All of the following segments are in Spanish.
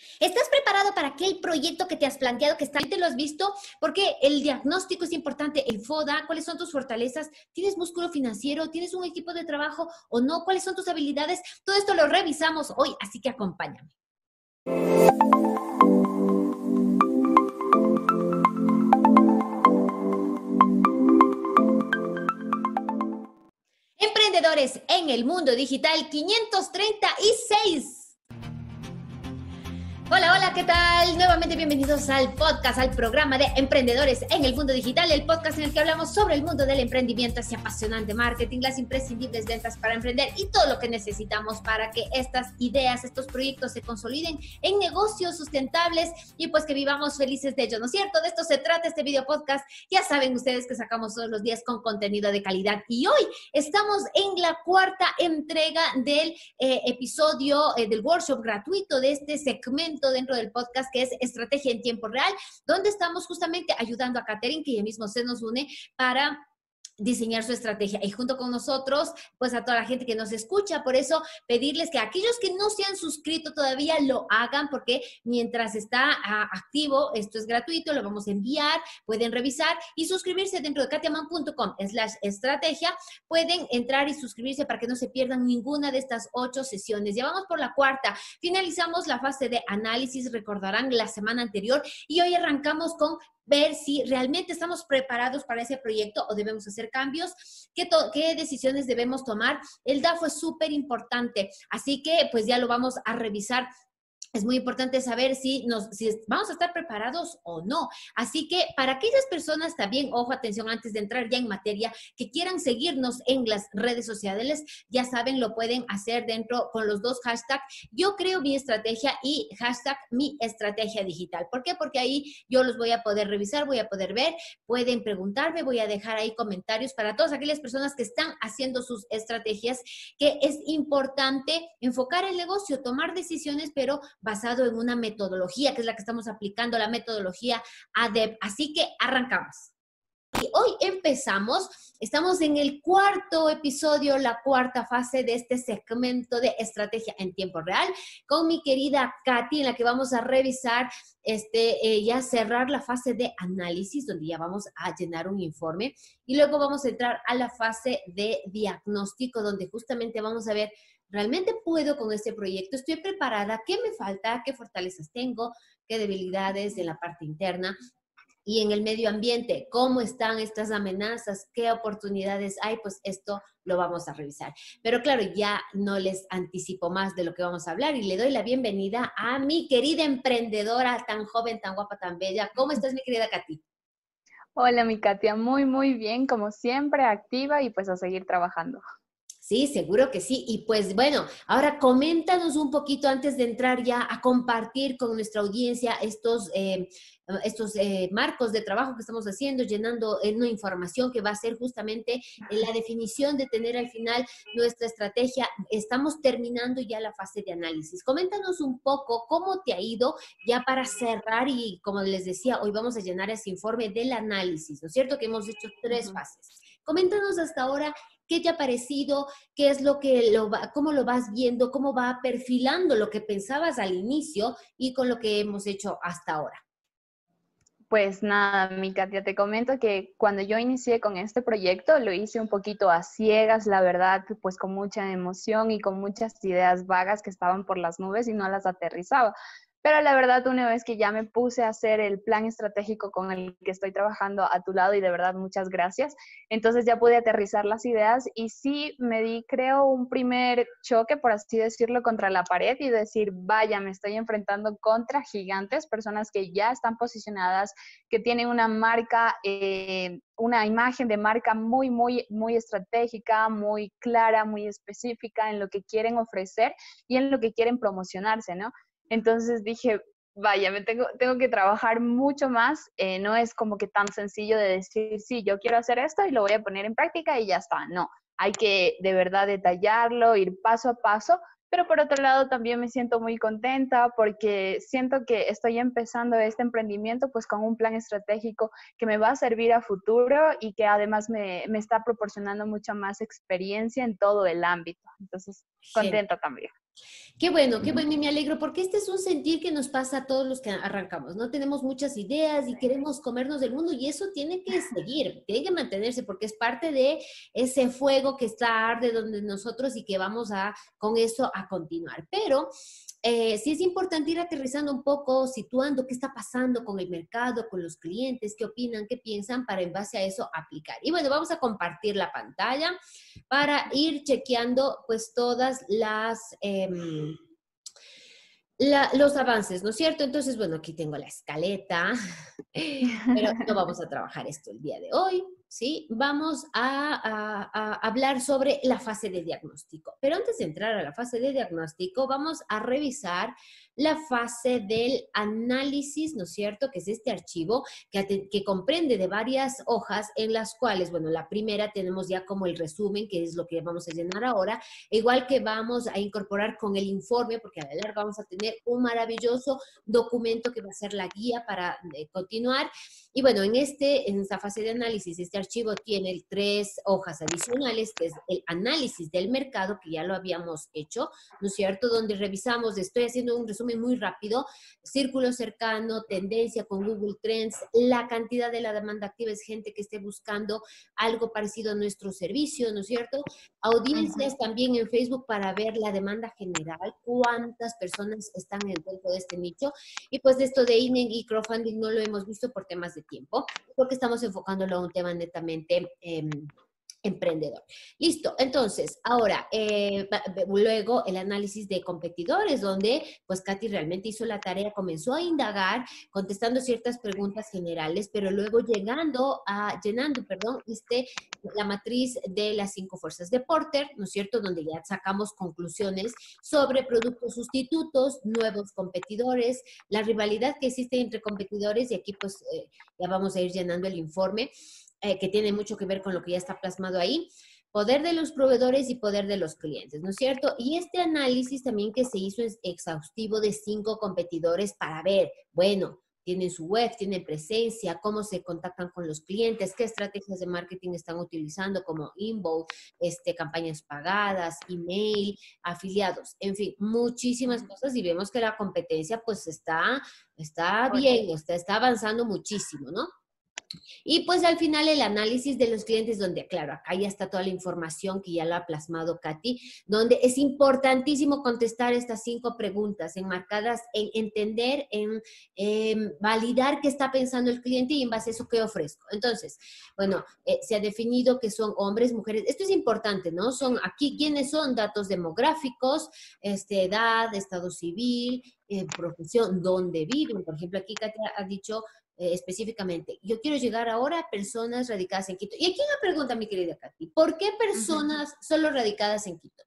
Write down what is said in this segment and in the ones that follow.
¿Estás preparado para aquel proyecto que te has planteado, que te lo has visto? Porque el diagnóstico es importante, el FODA, ¿cuáles son tus fortalezas? ¿Tienes músculo financiero? ¿Tienes un equipo de trabajo o no? ¿Cuáles son tus habilidades? Todo esto lo revisamos hoy, así que acompáñame. Emprendedores en el mundo digital 536. Hola, hola, ¿qué tal? Nuevamente bienvenidos al podcast, al programa de Emprendedores en el Mundo Digital, el podcast en el que hablamos sobre el mundo del emprendimiento, ese apasionante marketing, las imprescindibles ventas para emprender y todo lo que necesitamos para que estas ideas, estos proyectos se consoliden en negocios sustentables y pues que vivamos felices de ello, ¿no es cierto? De esto se trata este video podcast. Ya saben ustedes que sacamos todos los días con contenido de calidad y hoy estamos en la cuarta entrega del episodio del workshop gratuito de este segmento dentro del podcast que es Estrategia en Tiempo Real, donde estamos justamente ayudando a Catherine, que ella mismo se nos une para diseñar su estrategia y junto con nosotros, pues a toda la gente que nos escucha. Por eso pedirles que aquellos que no se han suscrito todavía lo hagan, porque mientras está activo, esto es gratuito, lo vamos a enviar, pueden revisar y suscribirse dentro de katiaman.com/estrategia. Pueden entrar y suscribirse para que no se pierdan ninguna de estas 8 sesiones. Ya vamos por la cuarta. Finalizamos la fase de análisis, recordarán la semana anterior, y hoy arrancamos con ver si realmente estamos preparados para ese proyecto o debemos hacer cambios, qué decisiones debemos tomar. El DAFO es súper importante, así que pues ya lo vamos a revisar. Es muy importante saber si vamos a estar preparados o no. Así que para aquellas personas también, ojo, atención, antes de entrar ya en materia, que quieran seguirnos en las redes sociales, ya saben, lo pueden hacer dentro con los dos hashtags, yo creo mi estrategia y hashtag mi estrategia digital. ¿Por qué? Porque ahí yo los voy a poder revisar, voy a poder ver, pueden preguntarme, voy a dejar ahí comentarios para todas aquellas personas que están haciendo sus estrategias, que es importante enfocar el negocio, tomar decisiones, pero basado en una metodología, que es la que estamos aplicando, la metodología ADEP. Así que arrancamos. Y hoy empezamos, estamos en el cuarto episodio, la cuarta fase de este segmento de estrategia en tiempo real, con mi querida Katy, en la que vamos a revisar, ya cerrar la fase de análisis, donde ya vamos a llenar un informe, y luego vamos a entrar a la fase de diagnóstico, donde justamente vamos a ver, ¿realmente puedo con este proyecto? ¿Estoy preparada? ¿Qué me falta? ¿Qué fortalezas tengo? ¿Qué debilidades en la parte interna? Y en el medio ambiente, ¿cómo están estas amenazas? ¿Qué oportunidades hay? Pues esto lo vamos a revisar. Pero claro, ya no les anticipo más de lo que vamos a hablar y le doy la bienvenida a mi querida emprendedora, tan joven, tan guapa, tan bella. ¿Cómo estás, mi querida Katy? Hola, mi Katia, muy, muy bien, como siempre, activa y pues a seguir trabajando. Sí, seguro que sí. Y pues bueno, ahora coméntanos un poquito antes de entrar ya a compartir con nuestra audiencia estos marcos de trabajo que estamos haciendo, llenando una información que va a ser justamente la definición de tener al final nuestra estrategia. Estamos terminando ya la fase de análisis. Coméntanos un poco cómo te ha ido ya para cerrar y como les decía, hoy vamos a llenar ese informe del análisis, ¿no es cierto? Que hemos hecho 3 fases. Coméntanos hasta ahora qué te ha parecido, qué es lo que cómo lo vas viendo, cómo va perfilando lo que pensabas al inicio y con lo que hemos hecho hasta ahora. Pues nada, mi Katia, te comento que cuando yo inicié con este proyecto lo hice un poquito a ciegas, la verdad, pues con mucha emoción y con muchas ideas vagas que estaban por las nubes y no las aterrizaba. Pero la verdad, una vez que ya me puse a hacer el plan estratégico con el que estoy trabajando a tu lado, y de verdad muchas gracias, entonces ya pude aterrizar las ideas y sí me di, creo, un primer choque, por así decirlo, contra la pared y decir, vaya, me estoy enfrentando contra gigantes, personas que ya están posicionadas, que tienen una marca, una imagen de marca muy, muy, muy estratégica, muy clara, muy específica en lo que quieren ofrecer y en lo que quieren promocionarse, ¿no? Entonces dije, vaya, tengo que trabajar mucho más, no es como que tan sencillo de decir, sí, yo quiero hacer esto y lo voy a poner en práctica y ya está, no, hay que de verdad detallarlo, ir paso a paso, pero por otro lado también me siento muy contenta porque siento que estoy empezando este emprendimiento pues con un plan estratégico que me va a servir a futuro y que además me está proporcionando mucha más experiencia en todo el ámbito, entonces contenta también. Qué bueno, y me alegro, porque este es un sentir que nos pasa a todos los que arrancamos, ¿no? Tenemos muchas ideas y queremos comernos del mundo y eso tiene que seguir, tiene que mantenerse porque es parte de ese fuego que está arde donde nosotros y que vamos a, con eso, a continuar. Pero sí es importante ir aterrizando un poco, situando qué está pasando con el mercado, con los clientes, qué opinan, qué piensan, para en base a eso aplicar. Y bueno, vamos a compartir la pantalla para ir chequeando pues todas los avances, ¿no es cierto? Entonces, bueno, aquí tengo la escaleta, pero no vamos a trabajar esto el día de hoy, ¿sí? Vamos a hablar sobre la fase de diagnóstico. Pero antes de entrar a la fase de diagnóstico, vamos a revisar la fase del análisis, ¿no es cierto? Que es este archivo que comprende de varias hojas en las cuales, bueno, la primera tenemos ya como el resumen, que es lo que vamos a llenar ahora, igual que vamos a incorporar con el informe, porque a la larga vamos a tener un maravilloso documento que va a ser la guía para continuar. Y bueno, en esta fase de análisis, este archivo tiene 3 hojas adicionales, que es el análisis del mercado, que ya lo habíamos hecho, ¿no es cierto? Donde revisamos, estoy haciendo un resumen muy rápido, círculo cercano, tendencia con Google Trends, la cantidad de la demanda activa es gente que esté buscando algo parecido a nuestro servicio, ¿no es cierto? Audiencias también en Facebook para ver la demanda general, cuántas personas están dentro de este nicho. Y pues esto de INEG y crowdfunding no lo hemos visto por temas de tiempo, porque estamos enfocándolo a un tema netamente emprendedor. Listo, entonces, ahora, luego el análisis de competidores, donde pues Katy realmente hizo la tarea, comenzó a indagar, contestando ciertas preguntas generales, pero luego llenando, perdón, la matriz de las 5 fuerzas de Porter, ¿no es cierto?, donde ya sacamos conclusiones sobre productos sustitutos, nuevos competidores, la rivalidad que existe entre competidores, y aquí pues ya vamos a ir llenando el informe, que tiene mucho que ver con lo que ya está plasmado ahí, poder de los proveedores y poder de los clientes, ¿no es cierto? Y este análisis también que se hizo es exhaustivo de 5 competidores para ver, bueno, tienen su web, tienen presencia, cómo se contactan con los clientes, qué estrategias de marketing están utilizando como inbound, campañas pagadas, email, afiliados, en fin, muchísimas cosas, y vemos que la competencia pues está bien, está avanzando muchísimo, ¿no? Y pues al final el análisis de los clientes, donde claro, acá ya está toda la información que ya lo ha plasmado Katy, donde es importantísimo contestar estas 5 preguntas enmarcadas en entender, en validar qué está pensando el cliente y en base a eso qué ofrezco. Entonces, bueno, se ha definido que son hombres, mujeres. Esto es importante, ¿no? Son aquí, ¿quiénes son? Datos demográficos, edad, estado civil, profesión, dónde viven. Por ejemplo, aquí Katy ha dicho específicamente, yo quiero llegar ahora a personas radicadas en Quito. Y aquí una pregunta, mi querida Katy, ¿por qué personas solo radicadas en Quito?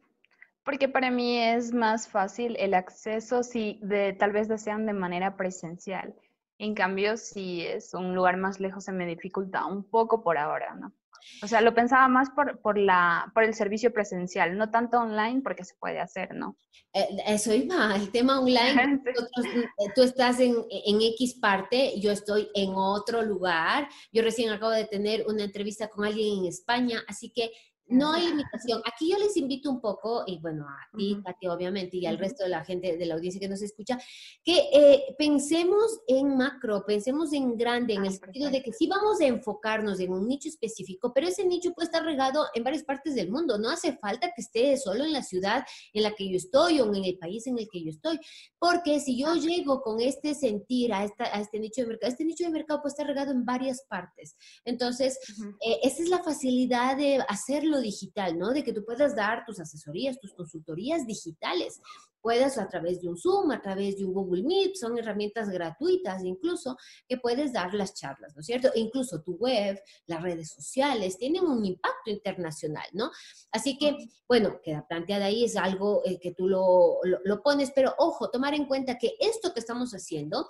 Porque para mí es más fácil el acceso si tal vez desean de manera presencial. En cambio, si es un lugar más lejos, se me dificulta un poco por ahora, ¿no? O sea, lo pensaba más por el servicio presencial, no tanto online porque se puede hacer, ¿no? Eso iba, el tema online. Tú estás en X parte, yo estoy en otro lugar. Yo recién acabo de tener una entrevista con alguien en España, así que no hay limitación. Aquí yo les invito un poco, y bueno, a ti, Katy, obviamente, y al resto de la gente de la audiencia que nos escucha, que pensemos en macro, pensemos en grande, en el sentido de que sí vamos a enfocarnos en un nicho específico, pero ese nicho puede estar regado en varias partes del mundo. No hace falta que esté solo en la ciudad en la que yo estoy o en el país en el que yo estoy, porque si yo llego con este sentir a este nicho de mercado, este nicho de mercado puede estar regado en varias partes. Entonces, esa es la facilidad de hacerlo digital, ¿no? De que tú puedas dar tus asesorías, tus consultorías digitales. Puedes a través de un Zoom, a través de un Google Meet, son herramientas gratuitas incluso que puedes dar las charlas, ¿no es cierto? E incluso tu web, las redes sociales tienen un impacto internacional, ¿no? Así que, bueno, queda planteada ahí, es algo que tú lo pones, pero ojo, tomar en cuenta que esto que estamos haciendo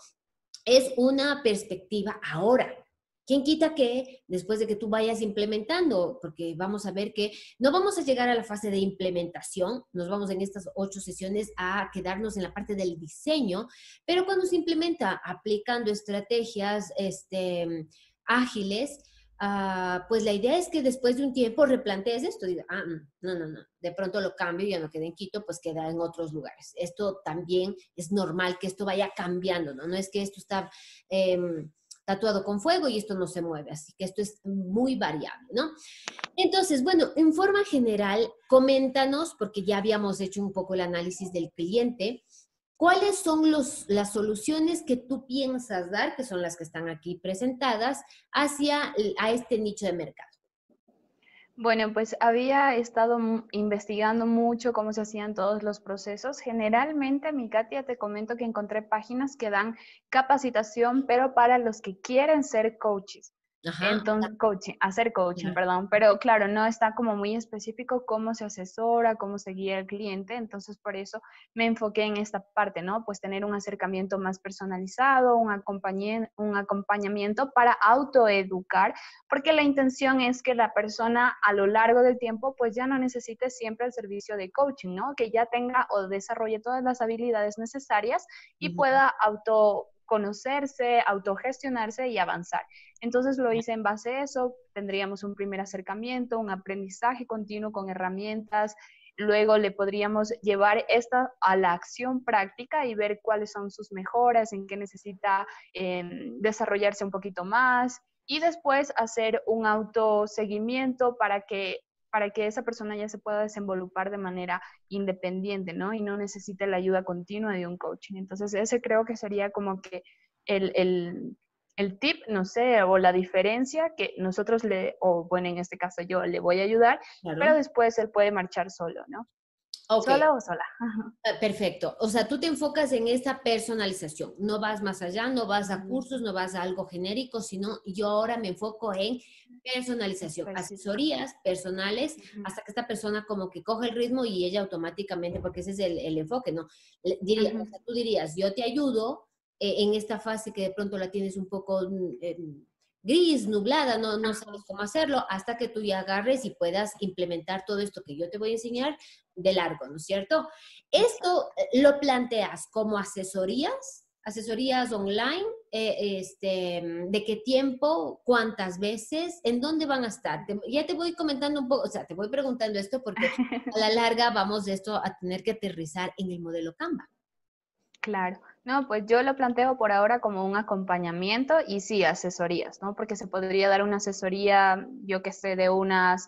es una perspectiva ahora. ¿Quién quita que después de que tú vayas implementando? Porque vamos a ver que no vamos a llegar a la fase de implementación, nos vamos en estas 8 sesiones a quedarnos en la parte del diseño, pero cuando se implementa aplicando estrategias ágiles, pues la idea es que después de un tiempo replantees esto, diga, no, de pronto lo cambio y ya no queda en Quito, pues queda en otros lugares. Esto también es normal que esto vaya cambiando, ¿no? No es que esto está tatuado con fuego y esto no se mueve, así que esto es muy variable, ¿no? Entonces, bueno, en forma general, coméntanos, porque ya habíamos hecho un poco el análisis del cliente, ¿cuáles son las soluciones que tú piensas dar, que son las que están aquí presentadas, a este nicho de mercado? Bueno, pues había estado investigando mucho cómo se hacían todos los procesos. Generalmente, mi Katia, te comento que encontré páginas que dan capacitación, pero para los que quieren ser coaches. Ajá, Entonces, hacer coaching, claro. perdón, pero claro, no está como muy específico cómo se asesora, cómo se guía el cliente, entonces por eso me enfoqué en esta parte, ¿no? Pues tener un acercamiento más personalizado, un acompañamiento para autoeducar, porque la intención es que la persona a lo largo del tiempo pues ya no necesite siempre el servicio de coaching, ¿no? Que ya tenga o desarrolle todas las habilidades necesarias y Ujú. pueda autoconocerse, autogestionarse y avanzar. Entonces lo hice en base a eso, tendríamos un primer acercamiento, un aprendizaje continuo con herramientas, luego le podríamos llevar esta a la acción práctica y ver cuáles son sus mejoras, en qué necesita desarrollarse un poquito más y después hacer un autoseguimiento para que esa persona ya se pueda desenvolupar de manera independiente, ¿no? Y no necesite la ayuda continua de un coaching. Entonces, ese creo que sería como que el, el, el tip, no sé, o la diferencia que nosotros o bueno, en este caso yo le voy a ayudar, pero Claro. después él puede marchar solo, ¿no? Ok, ¿Sola o sola? perfecto. O sea, tú te enfocas en esta personalización. No vas más allá, no vas a Mm, cursos, no vas a algo genérico, sino yo ahora me enfoco en personalización, específico. asesorías personales, Ujú, hasta que esta persona como que coge el ritmo y ella automáticamente, porque ese es el enfoque, ¿no? Diría, o ujú, sea, tú dirías, yo te ayudo en esta fase que de pronto la tienes un poco gris, nublada, no ajá. sabes cómo hacerlo, hasta que tú ya agarres y puedas implementar todo esto que yo te voy a enseñar de largo, ¿no es cierto? Esto Exacto. lo planteas como asesorías online, de qué tiempo, cuántas veces, en dónde van a estar. Ya te voy comentando un poco, o sea, te voy preguntando esto porque a la larga vamos de esto a tener que aterrizar en el modelo Canva. Claro, no, pues yo lo planteo por ahora como un acompañamiento y sí, asesorías, ¿no? Porque se podría dar una asesoría, yo que sé, de unas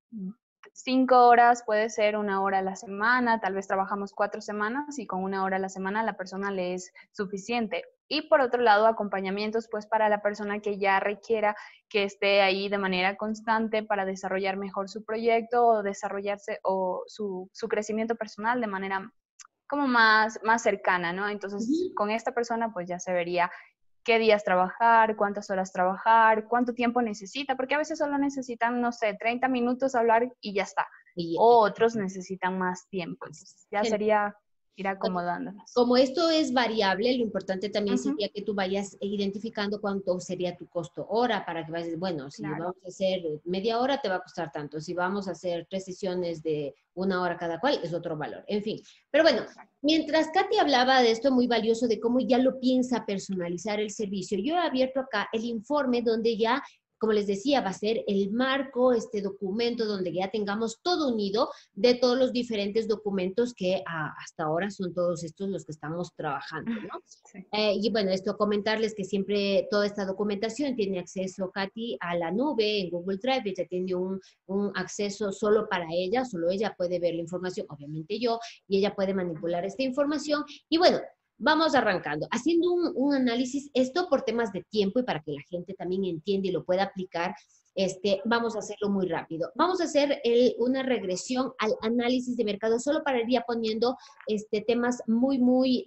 5 horas, puede ser 1 hora a la semana, tal vez trabajamos 4 semanas y con 1 hora a la semana la persona le es suficiente. Y por otro lado, acompañamientos, pues para la persona que ya requiera que esté ahí de manera constante para desarrollar mejor su proyecto o desarrollarse o su crecimiento personal de manera como más cercana, ¿no? Entonces, Ujú. con esta persona pues ya se vería qué días trabajar, cuántas horas trabajar, cuánto tiempo necesita, porque a veces solo necesitan, no sé, 30 minutos hablar y ya está. Y, O otros necesitan más tiempo. Entonces, ya genial. sería ir acomodándonos. Como esto es variable, lo importante también Ujú, sería que tú vayas identificando cuánto sería tu costo hora para que vayas, bueno, si claro. vamos a hacer media hora te va a costar tanto, si vamos a hacer 3 sesiones de 1 hora cada cual es otro valor, en fin. Pero bueno, Exacto. mientras Katy hablaba de esto muy valioso, de cómo ya lo piensa personalizar el servicio, yo he abierto acá el informe donde ya, como les decía, va a ser el marco, este documento donde ya tengamos todo unido de todos los diferentes documentos que hasta ahora son todos estos los que estamos trabajando, ¿no? Sí. Y bueno, esto comentarles que siempre toda esta documentación tiene acceso, Katy, a la nube en Google Drive. Ella tiene un acceso solo para ella, solo ella puede ver la información, obviamente yo, y ella puede manipular esta información. Y bueno, vamos arrancando, haciendo un análisis, esto por temas de tiempo y para que la gente también entienda y lo pueda aplicar. Vamos a hacerlo muy rápido. Vamos a hacer una regresión al análisis de mercado solo para ir ya poniendo temas muy,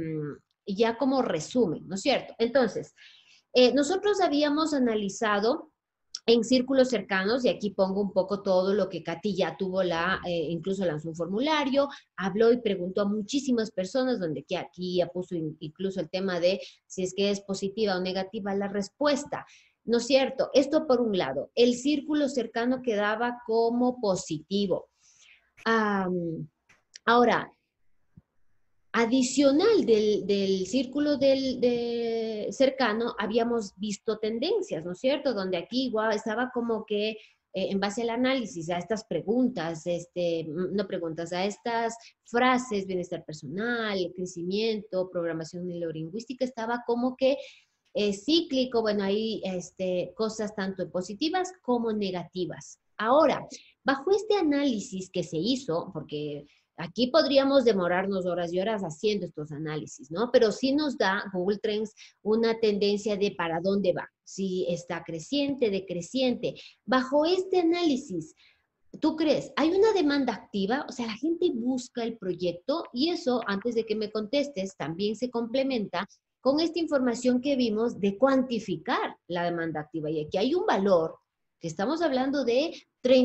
ya como resumen, ¿no es cierto? Entonces, nosotros habíamos analizado en círculos cercanos, y aquí pongo un poco todo lo que Katy ya tuvo incluso lanzó un formulario, habló y preguntó a muchísimas personas, donde aquí ya puso incluso el tema de si es que es positiva o negativa la respuesta. ¿No es cierto? Esto por un lado. El círculo cercano quedaba como positivo. Ahora, adicional del círculo cercano, habíamos visto tendencias, ¿no es cierto? Donde aquí igual estaba como que en base al análisis, a estas preguntas, no preguntas, a estas frases, bienestar personal, crecimiento, programación neurolingüística, estaba como que cíclico, bueno, hay cosas tanto positivas como negativas. Ahora, bajo este análisis que se hizo, porque aquí podríamos demorarnos horas y horas haciendo estos análisis, ¿no? Pero sí nos da Google Trends una tendencia de para dónde va, si está creciente, decreciente. Bajo este análisis, ¿tú crees? ¿Hay una demanda activa? O sea, la gente busca el proyecto y eso, antes de que me contestes, también se complementa con esta información que vimos de cuantificar la demanda activa. Y aquí hay un valor que estamos hablando de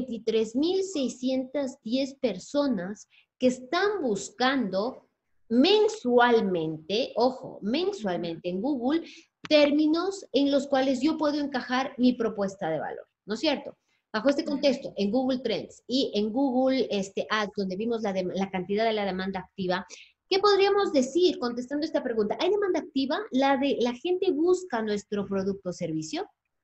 33,610 personas que están buscando mensualmente, ojo, mensualmente en Google, términos en los cuales yo puedo encajar mi propuesta de valor, ¿no es cierto? Bajo este contexto, en Google Trends y en Google Ads, donde vimos la cantidad de la demanda activa, ¿qué podríamos decir contestando esta pregunta? ¿Hay demanda activa? ¿La gente busca nuestro producto o servicio?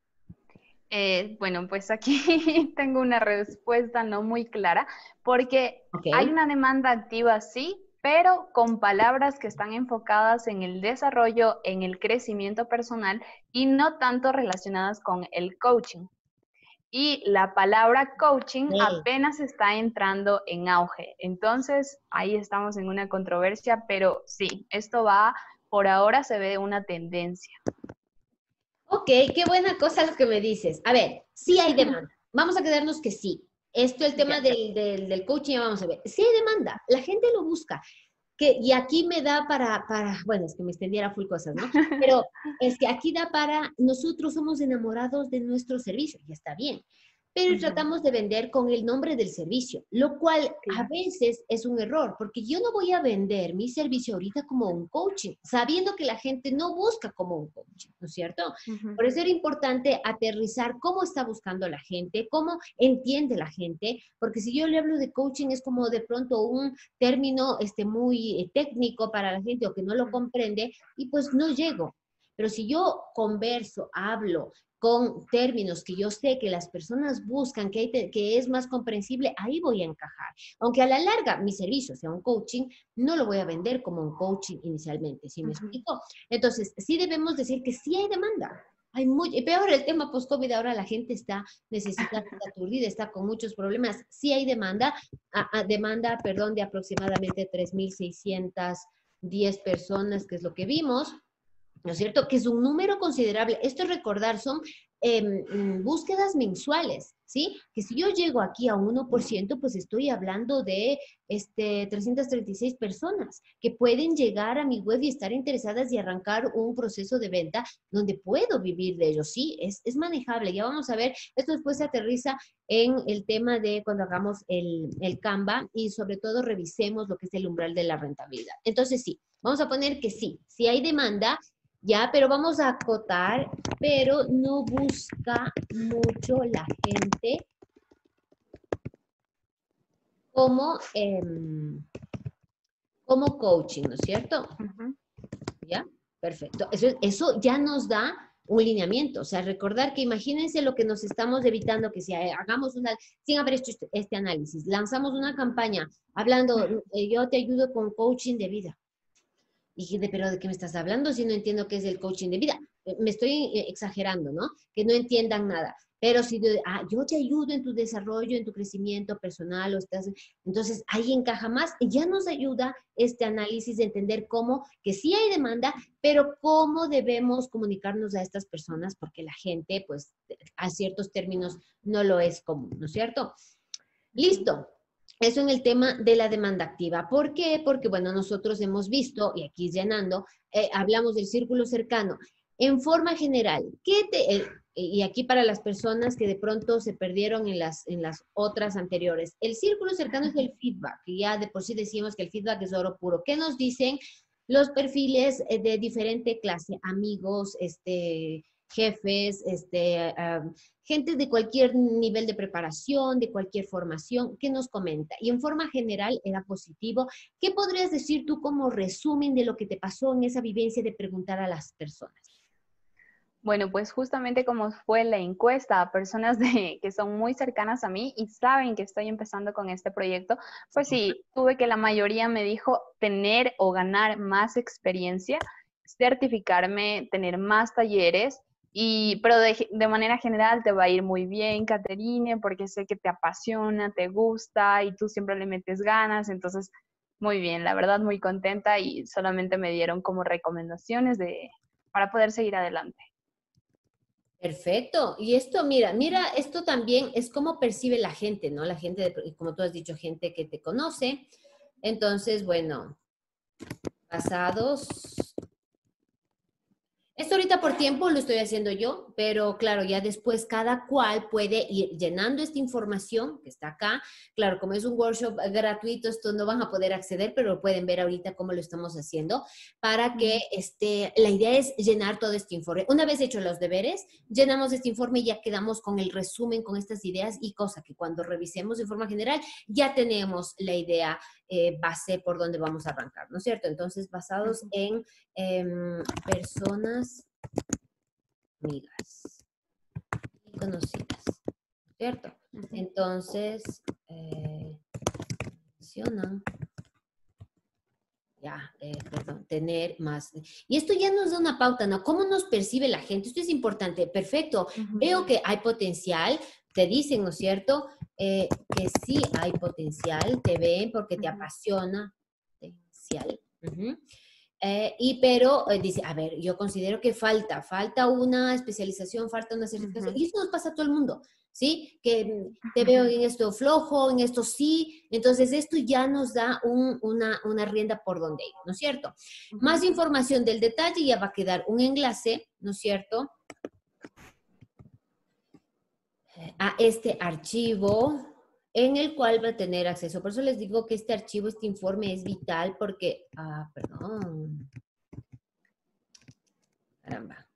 Bueno, pues aquí tengo una respuesta no muy clara, porque Ok. hay una demanda activa, sí, pero con palabras que están enfocadas en el desarrollo, en el crecimiento personal y no tanto relacionadas con el coaching. Y la palabra coaching Ok. apenas está entrando en auge. Entonces, ahí estamos en una controversia, pero sí, esto va, por ahora se ve una tendencia. Ok, qué buena cosa lo que me dices. A ver, sí hay demanda. Vamos a quedarnos que sí. Esto, el tema Ya. del coaching, vamos a ver. Sí hay demanda. La gente lo busca. Y aquí me da bueno, es que me extendiera full cosas, ¿no? Pero es que aquí da para, nosotros somos enamorados de nuestro servicio, y está bien, pero Ujú, tratamos de vender con el nombre del servicio, lo cual a claro. veces es un error, porque yo no voy a vender mi servicio ahorita como un coaching, sabiendo que la gente no busca como un coaching, ¿no es cierto? Ujú. Por eso era importante aterrizar cómo está buscando la gente, cómo entiende la gente, porque si yo le hablo de coaching es como de pronto un término muy técnico para la gente o que no lo comprende y pues no llego. Pero si yo converso, hablo con términos que yo sé que las personas buscan, que es más comprensible, ahí voy a encajar. Aunque a la larga mi servicio sea un coaching, no lo voy a vender como un coaching inicialmente, ¿sí me Ujú. explico? Entonces, sí debemos decir que sí hay demanda. Hay y peor el tema post-COVID, ahora la gente está necesitada, está aturdida, está con muchos problemas. Sí hay demanda, demanda, perdón, de aproximadamente 3,610 personas, que es lo que vimos, ¿no es cierto? Que es un número considerable. Esto recordar, son búsquedas mensuales, ¿sí? Que si yo llego aquí a 1%, pues estoy hablando de 336 personas que pueden llegar a mi web y estar interesadas y arrancar un proceso de venta donde puedo vivir de ello. Sí, es manejable. Ya vamos a ver, esto después se aterriza en el tema de cuando hagamos el Canva y sobre todo revisemos lo que es el umbral de la rentabilidad. Entonces, sí, vamos a poner que sí, sí hay demanda, ya, pero vamos a acotar, pero no busca mucho la gente como, como coaching, ¿no es cierto? Ujú. ¿Ya? Perfecto. Eso ya nos da un lineamiento, o sea, recordar que imagínense lo que nos estamos evitando, que si hagamos sin haber hecho este análisis, lanzamos una campaña hablando, yo te ayudo con coaching de vida. Y dije, pero ¿de qué me estás hablando si no entiendo qué es el coaching de vida? Me estoy exagerando, ¿no? Que no entiendan nada. Pero si yo te ayudo en tu desarrollo, en tu crecimiento personal, entonces ahí encaja más. Y ya nos ayuda este análisis de entender cómo, que sí hay demanda, pero cómo debemos comunicarnos a estas personas, porque la gente, pues, a ciertos términos no lo es común, ¿no es cierto? Ujú. Listo. Eso en el tema de la demanda activa. ¿Por qué? Porque, bueno, nosotros hemos visto, y aquí llenando, hablamos del círculo cercano. En forma general, y aquí para las personas que de pronto se perdieron en las otras anteriores, el círculo cercano es el feedback, y ya de por sí decimos que el feedback es oro puro. ¿Qué nos dicen los perfiles de diferente clase? Amigos, jefes, gente de cualquier nivel de preparación, de cualquier formación, que nos comenta. Y en forma general era positivo. ¿Qué podrías decir tú como resumen de lo que te pasó en esa vivencia de preguntar a las personas? Bueno, pues justamente como fue la encuesta a personas que son muy cercanas a mí y saben que estoy empezando con este proyecto, pues sí, tuve que la mayoría me dijo tener o ganar más experiencia, certificarme, tener más talleres, pero de manera general te va a ir muy bien, Caterine, porque sé que te apasiona, te gusta y tú siempre le metes ganas, entonces muy bien, la verdad muy contenta y solamente me dieron como recomendaciones para poder seguir adelante. Perfecto. Y esto, mira, esto también es cómo percibe la gente, ¿no? La gente, como tú has dicho, gente que te conoce. Entonces, bueno, basados. Esto ahorita por tiempo lo estoy haciendo yo, pero claro, ya después cada cual puede ir llenando esta información que está acá. Claro, como es un workshop gratuito, esto no van a poder acceder, pero pueden ver ahorita cómo lo estamos haciendo para que la idea es llenar todo este informe. Una vez hechos los deberes, llenamos este informe y ya quedamos con el resumen, con estas ideas y cosa que cuando revisemos de forma general ya tenemos la idea base por donde vamos a arrancar, ¿no es cierto? Entonces, basados en personas amigas y conocidas, ¿cierto? Entonces, mencionan, perdón, tener más. Y esto ya nos da una pauta, ¿no? ¿Cómo nos percibe la gente? Esto es importante. Perfecto. Veo que hay potencial. Te dicen, ¿no es cierto? Que sí hay potencial. Te ven porque te apasiona. Potencial. Pero dice, a ver, yo considero que falta una especialización, falta una certificación. Y eso nos pasa a todo el mundo, ¿sí? Que te veo en esto flojo, en esto sí. Entonces, esto ya nos da una rienda por donde ir, ¿no es cierto? Más información del detalle, ya va a quedar un enlace, ¿no es cierto? A este archivo en el cual va a tener acceso. Por eso les digo que este archivo, este informe es vital porque, perdón. Caramba.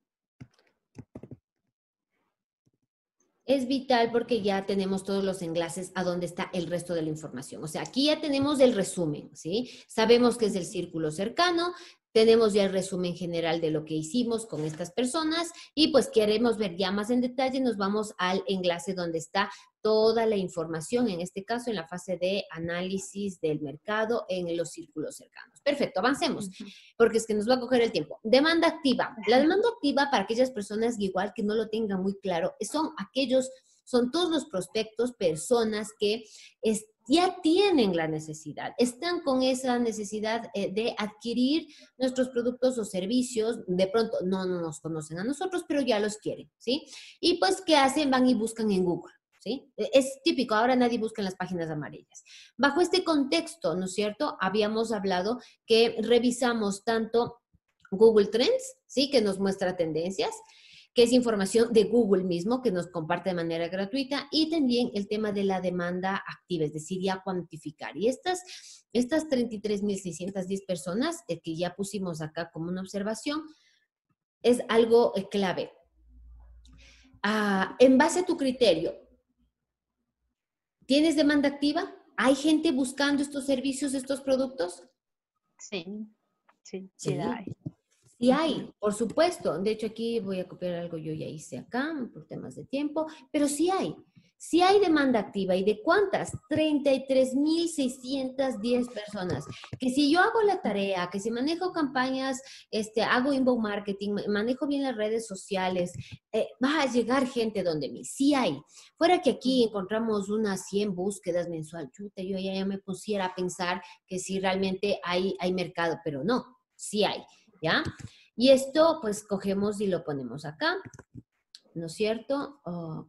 Es vital porque ya tenemos todos los enlaces a donde está el resto de la información. O sea, aquí ya tenemos el resumen, ¿sí? Sabemos que es el círculo cercano, tenemos ya el resumen general de lo que hicimos con estas personas y pues queremos ver ya más en detalle, nos vamos al enlace donde está toda la información, en este caso en la fase de análisis del mercado en los círculos cercanos. Perfecto, avancemos, porque es que nos va a coger el tiempo. Demanda activa. La demanda activa para aquellas personas igual que no lo tengan muy claro, son todos los prospectos, personas que ya tienen la necesidad, están con esa necesidad de adquirir nuestros productos o servicios, de pronto no nos conocen a nosotros, pero ya los quieren, ¿sí? Y pues, ¿qué hacen? Van y buscan en Google. ¿Sí? Es típico, ahora nadie busca en las páginas amarillas. Bajo este contexto, ¿no es cierto? Habíamos hablado que revisamos tanto Google Trends, ¿sí? Que nos muestra tendencias, que es información de Google mismo, que nos comparte de manera gratuita, y también el tema de la demanda activa, es decir, ya cuantificar. Y estas 33.610 personas que ya pusimos acá como una observación, es algo clave. En base a tu criterio, ¿tienes demanda activa? ¿Hay gente buscando estos servicios, estos productos? Sí, sí, sí Sí, la hay. sí hay, por supuesto. De hecho, aquí voy a copiar algo yo ya hice acá por temas de tiempo, pero sí hay. Sí hay demanda activa. ¿Y de cuántas? 33.610 personas. Que si yo hago la tarea, que si manejo campañas, hago inbound marketing, manejo bien las redes sociales, va a llegar gente donde mí. Sí hay. Fuera que aquí encontramos unas 100 búsquedas mensual, chuta, yo ya me pusiera a pensar que si realmente hay mercado, pero no, sí hay. ¿Ya? Y esto, pues, cogemos y lo ponemos acá, ¿no es cierto?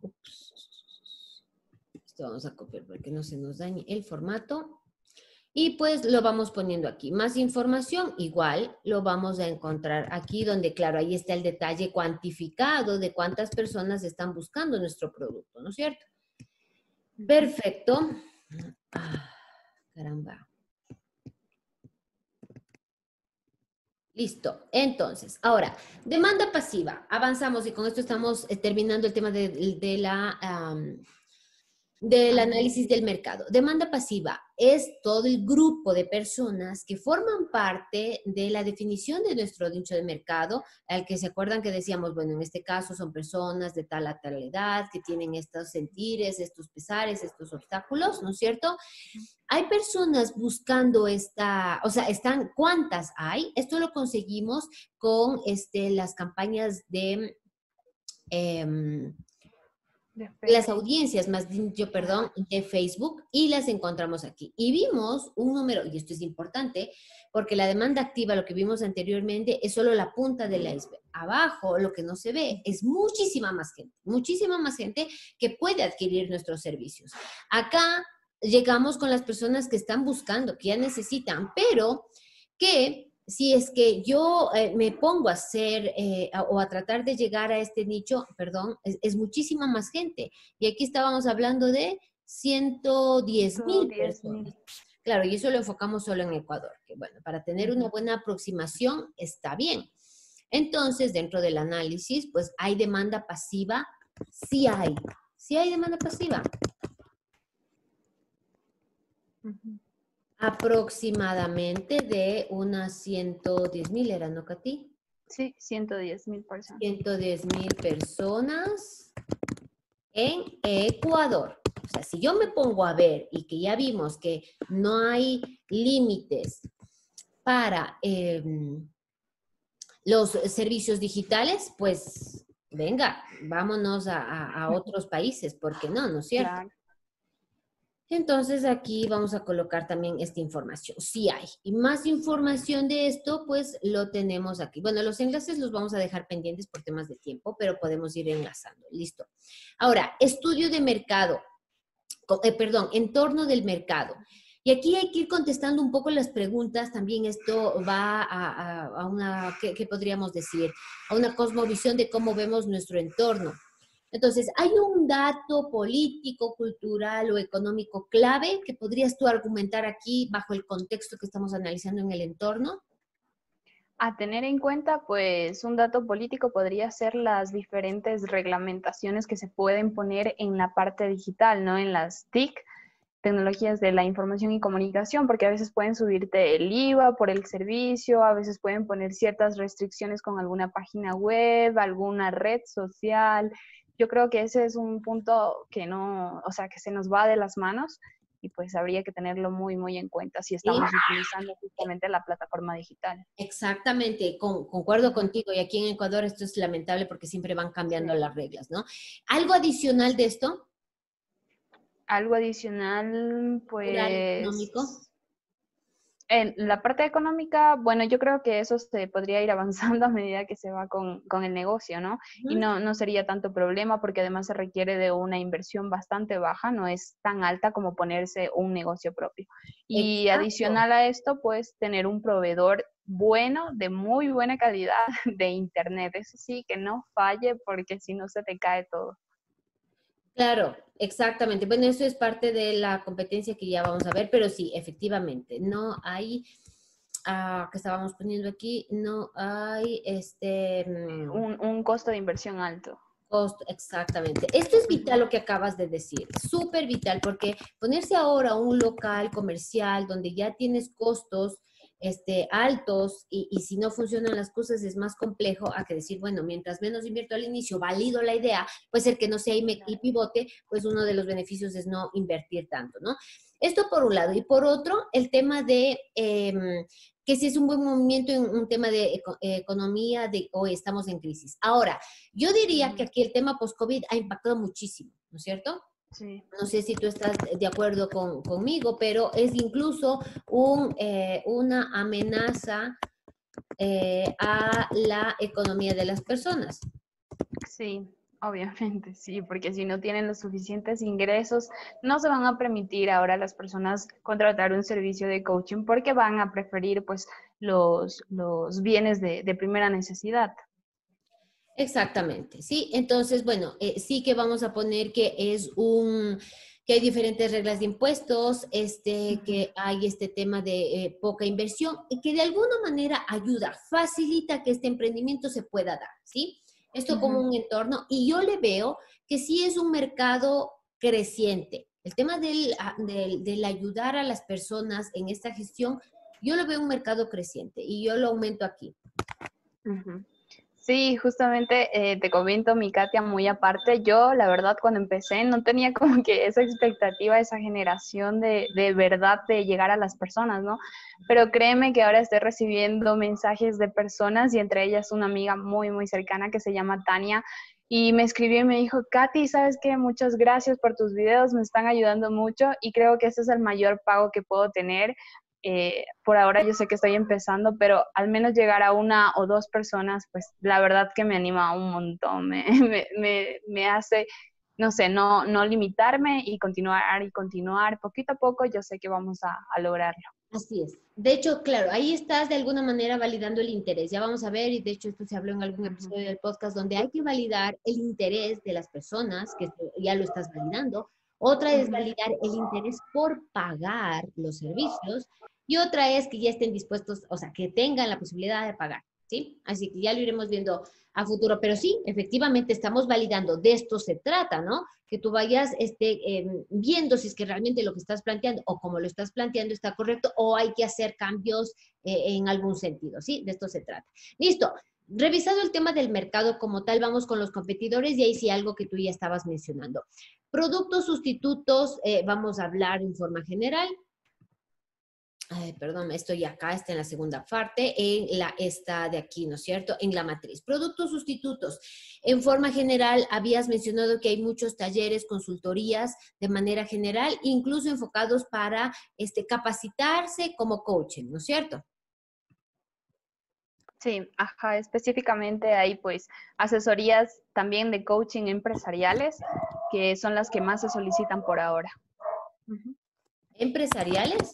Esto vamos a copiar para que no se nos dañe el formato. Y pues lo vamos poniendo aquí. Más información, igual lo vamos a encontrar aquí donde, claro, ahí está el detalle cuantificado de cuántas personas están buscando nuestro producto, ¿no es cierto? Perfecto. Caramba. Listo. Entonces, ahora, demanda pasiva. Avanzamos y con esto estamos terminando el tema del análisis del mercado. Demanda pasiva es todo el grupo de personas que forman parte de la definición de nuestro nicho de mercado, al que se acuerdan que decíamos, bueno, en este caso son personas de tal a tal edad, que tienen estos sentires, estos pesares, estos obstáculos, ¿no es cierto? Hay personas buscando esta, o sea, están, ¿cuántas hay? Esto lo conseguimos con las campañas de... De las Facebook. audiencias, más dicho, perdón, de Facebook y las encontramos aquí. Y vimos un número, y esto es importante, porque la demanda activa, lo que vimos anteriormente, es solo la punta del iceberg. Abajo, lo que no se ve es muchísima más gente que puede adquirir nuestros servicios. Acá llegamos con las personas que están buscando, que ya necesitan, pero que si es que yo me pongo a hacer o a tratar de llegar a este nicho, perdón, es muchísima más gente. Y aquí estábamos hablando de 110,000 110,000. personas. Claro, y eso lo enfocamos solo en Ecuador, que bueno, para tener una Ujú. buena aproximación está bien. Entonces, dentro del análisis, pues hay demanda pasiva, sí hay demanda pasiva. Ujú. Aproximadamente de unas 110,000, ¿era, no, Katy? Sí, 110,000 personas. 110,000 personas en Ecuador. O sea, si yo me pongo a ver y que ya vimos que no hay límites para los servicios digitales, pues venga, vámonos a otros países, ¿por qué no? ¿No es cierto? Claro. Entonces aquí vamos a colocar también esta información. Sí hay. Y más información de esto, pues lo tenemos aquí. Bueno, los enlaces los vamos a dejar pendientes por temas de tiempo, pero podemos ir enlazando. Listo. Ahora, estudio de mercado. Perdón, entorno del mercado. Y aquí hay que ir contestando un poco las preguntas. También esto va a una, ¿qué podríamos decir? A una cosmovisión de cómo vemos nuestro entorno. Entonces, ¿hay un dato político, cultural o económico clave que podrías tú argumentar aquí bajo el contexto que estamos analizando en el entorno? A tener en cuenta, pues un dato político podría ser las diferentes reglamentaciones que se pueden poner en la parte digital, ¿no? En las TIC, tecnologías de la información y comunicación, porque a veces pueden subirte el IVA por el servicio, a veces pueden poner ciertas restricciones con alguna página web, alguna red social. Yo creo que ese es un punto que no, o sea, que se nos va de las manos y pues habría que tenerlo muy, muy en cuenta si Sí, estamos utilizando justamente la plataforma digital. exactamente, concuerdo contigo. Y aquí en Ecuador esto es lamentable porque siempre van cambiando Sí. las reglas, ¿no? ¿Algo adicional de esto? Algo adicional, Cultural, económico. pues en la parte económica, bueno, yo creo que eso se podría ir avanzando a medida que se va con el negocio, ¿no? Y Ujú. no sería tanto problema porque además se requiere de una inversión bastante baja, no es tan alta como ponerse un negocio propio. Y Exacto. adicional a esto, pues tener un proveedor bueno, de muy buena calidad de internet, eso sí, que no falle porque si no se te cae todo. Claro, exactamente. Bueno, eso es parte de la competencia que ya vamos a ver, pero sí, efectivamente, no hay, que estábamos poniendo aquí, no hay Un costo de inversión alto. costo, exactamente. Esto es vital Ujú. lo que acabas de decir, súper vital, porque ponerse ahora un local comercial donde ya tienes costos altos y si no funcionan las cosas es más complejo a que decir, bueno, mientras menos invierto al inicio, valido la idea, puede ser que no sea y pivote, pues uno de los beneficios es no invertir tanto, ¿no? Esto por un lado. Y por otro, el tema de que si es un buen movimiento en un tema de economía de hoy estamos en crisis. Ahora, yo diría que Ujú. aquí el tema post-COVID ha impactado muchísimo, ¿no es cierto? Sí. No sé si tú estás de acuerdo conmigo, pero es incluso una amenaza a la economía de las personas. Sí, obviamente, sí, porque si no tienen los suficientes ingresos, no se van a permitir ahora a las personas contratar un servicio de coaching porque van a preferir pues los bienes de primera necesidad. Exactamente, ¿sí? Entonces, bueno, sí que vamos a poner que que hay diferentes reglas de impuestos, que hay este tema de poca inversión, y que de alguna manera ayuda, facilita que este emprendimiento se pueda dar, ¿sí? Esto como un entorno, y yo le veo que sí es un mercado creciente. El tema del ayudar a las personas en esta gestión, yo lo veo un mercado creciente y yo lo aumento aquí. Sí, justamente te comento, mi Katia, muy aparte, yo la verdad cuando empecé no tenía como que esa expectativa, esa generación de verdad de llegar a las personas, ¿no? Pero créeme que ahora estoy recibiendo mensajes de personas y entre ellas una amiga muy, muy cercana que se llama Tania y me escribió y me dijo, Katy, ¿sabes qué? Muchas gracias por tus videos, me están ayudando mucho y creo que ese es el mayor pago que puedo tener. Por ahora yo sé que estoy empezando, pero al menos llegar a una o dos personas, pues la verdad que me anima un montón, me hace, no sé, no limitarme y continuar, poquito a poco yo sé que vamos a lograrlo. Así es. De hecho, claro, ahí estás de alguna manera validando el interés. Ya vamos a ver, y de hecho esto se habló en algún episodio del podcast, donde hay que validar el interés de las personas, que ya lo estás validando. Otra es validar el interés por pagar los servicios. Y otra es que ya estén dispuestos, o sea, que tengan la posibilidad de pagar, ¿sí? Así que ya lo iremos viendo a futuro. Pero sí, efectivamente estamos validando, de esto se trata, ¿no? Que tú vayas viendo si es que realmente lo que estás planteando o como lo estás planteando está correcto o hay que hacer cambios en algún sentido, ¿sí? De esto se trata. Listo. Revisado el tema del mercado como tal, vamos con los competidores y ahí sí algo que tú ya estabas mencionando. Productos sustitutos, vamos a hablar en forma general. Ay, perdón, estoy acá, está en la segunda parte, esta de aquí, ¿no es cierto? En la matriz. Productos sustitutos. En forma general, habías mencionado que hay muchos talleres, consultorías de manera general, incluso enfocados para capacitarse como coaching, ¿no es cierto? Sí, ajá, específicamente hay pues asesorías también de coaching empresariales, que son las que más se solicitan por ahora. ¿Empresariales?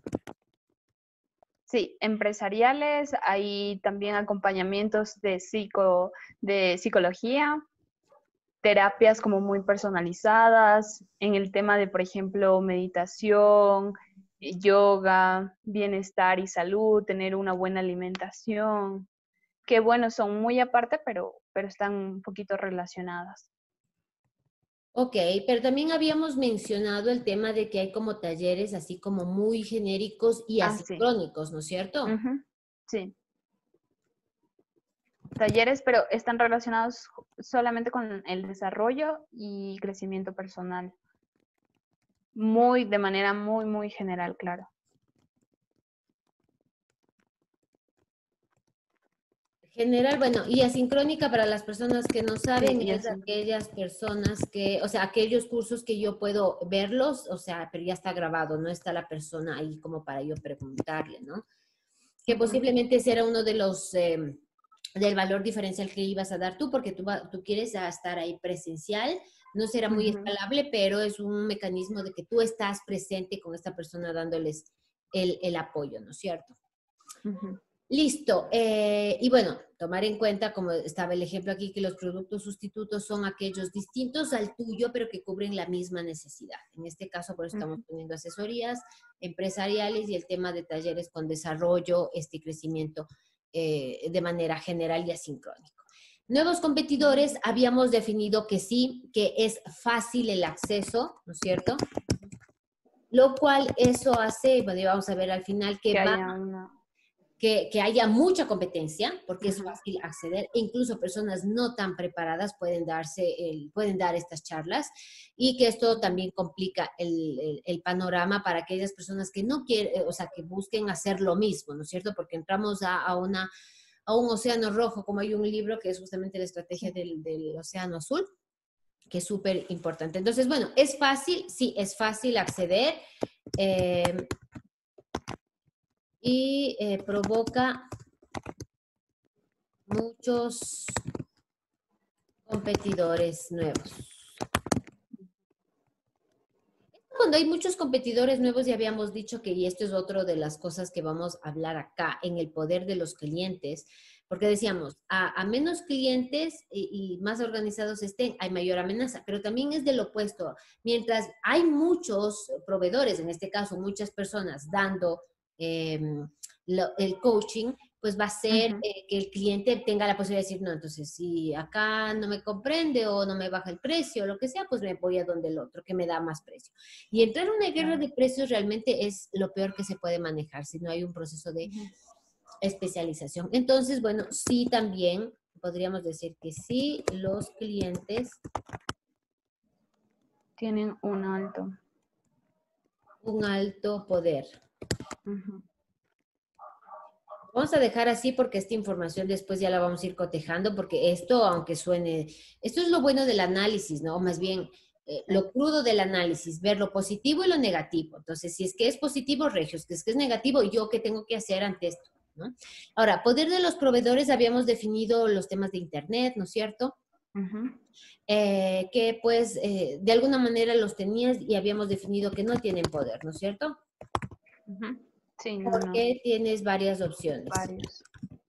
Sí, empresariales, hay también acompañamientos de psicología, terapias como muy personalizadas, en el tema de, por ejemplo, meditación, yoga, bienestar y salud, tener una buena alimentación, que bueno, son muy aparte, pero están un poquito relacionadas. Ok, pero también habíamos mencionado el tema de que hay como talleres así como muy genéricos y Ah, sí. asincrónicos, ¿no es cierto? Sí. Talleres, pero están relacionados solamente con el desarrollo y crecimiento personal. De manera muy, muy general, claro. General, bueno, y asincrónica para las personas que no Sí, saben y es así. aquellas personas que, o sea, aquellos cursos que yo puedo verlos, o sea, pero ya está grabado, no está la persona ahí como para yo preguntarle, ¿no? Que posiblemente será uno de los del valor diferencial que ibas a dar tú, porque tú quieres estar ahí presencial, no será muy escalable, pero es un mecanismo de que tú estás presente con esta persona dándoles el apoyo, ¿no es cierto? Listo. Y bueno, tomar en cuenta, como estaba el ejemplo aquí, que los productos sustitutos son aquellos distintos al tuyo, pero que cubren la misma necesidad. En este caso, por eso estamos poniendo asesorías empresariales y el tema de talleres con desarrollo, crecimiento de manera general y asincrónico. Nuevos competidores, habíamos definido que sí, que es fácil el acceso, ¿no es cierto? Lo cual eso hace, bueno, vamos a ver al final que va haya una... que haya mucha competencia, porque es fácil acceder, e incluso personas no tan preparadas pueden dar estas charlas, y que esto también complica el panorama para aquellas personas que no quieren, o sea, que busquen hacer lo mismo, ¿no es cierto? Porque entramos a un océano rojo, como hay un libro que es justamente la estrategia del océano azul, que es súper importante. Entonces, bueno, ¿es fácil? Sí, es fácil acceder. Y provoca muchos competidores nuevos. Cuando hay muchos competidores nuevos, ya habíamos dicho que, y esto es otro de las cosas que vamos a hablar acá, en el poder de los clientes, porque decíamos, a menos clientes y más organizados estén, hay mayor amenaza, pero también es del opuesto. Mientras hay muchos proveedores, en este caso muchas personas dando el coaching, pues va a ser Ujú. que el cliente tenga la posibilidad de decir, no, entonces si acá no me comprende o no me baja el precio o lo que sea, pues me voy a donde el otro que me da más precio. Y entrar en una guerra Claro. de precios realmente es lo peor que se puede manejar si no hay un proceso de Ujú. especialización. Entonces, bueno, sí también podríamos decir que sí, los clientes Tienen un alto poder. Ujú. Vamos a dejar así porque esta información después ya la vamos a ir cotejando, porque esto, aunque suene, esto es lo bueno del análisis, ¿no? O más bien, Sí. lo crudo del análisis, ver lo positivo y lo negativo. Entonces, si es que es positivo, regios, si es que es negativo, ¿yo qué tengo que hacer ante esto? ¿No? Ahora, poder de los proveedores, habíamos definido los temas de Internet, ¿no es cierto? Ujú. Que pues de alguna manera los tenías y habíamos definido que no tienen poder, ¿no es cierto? Ujú. Sí, no, Porque tienes varias opciones. varios.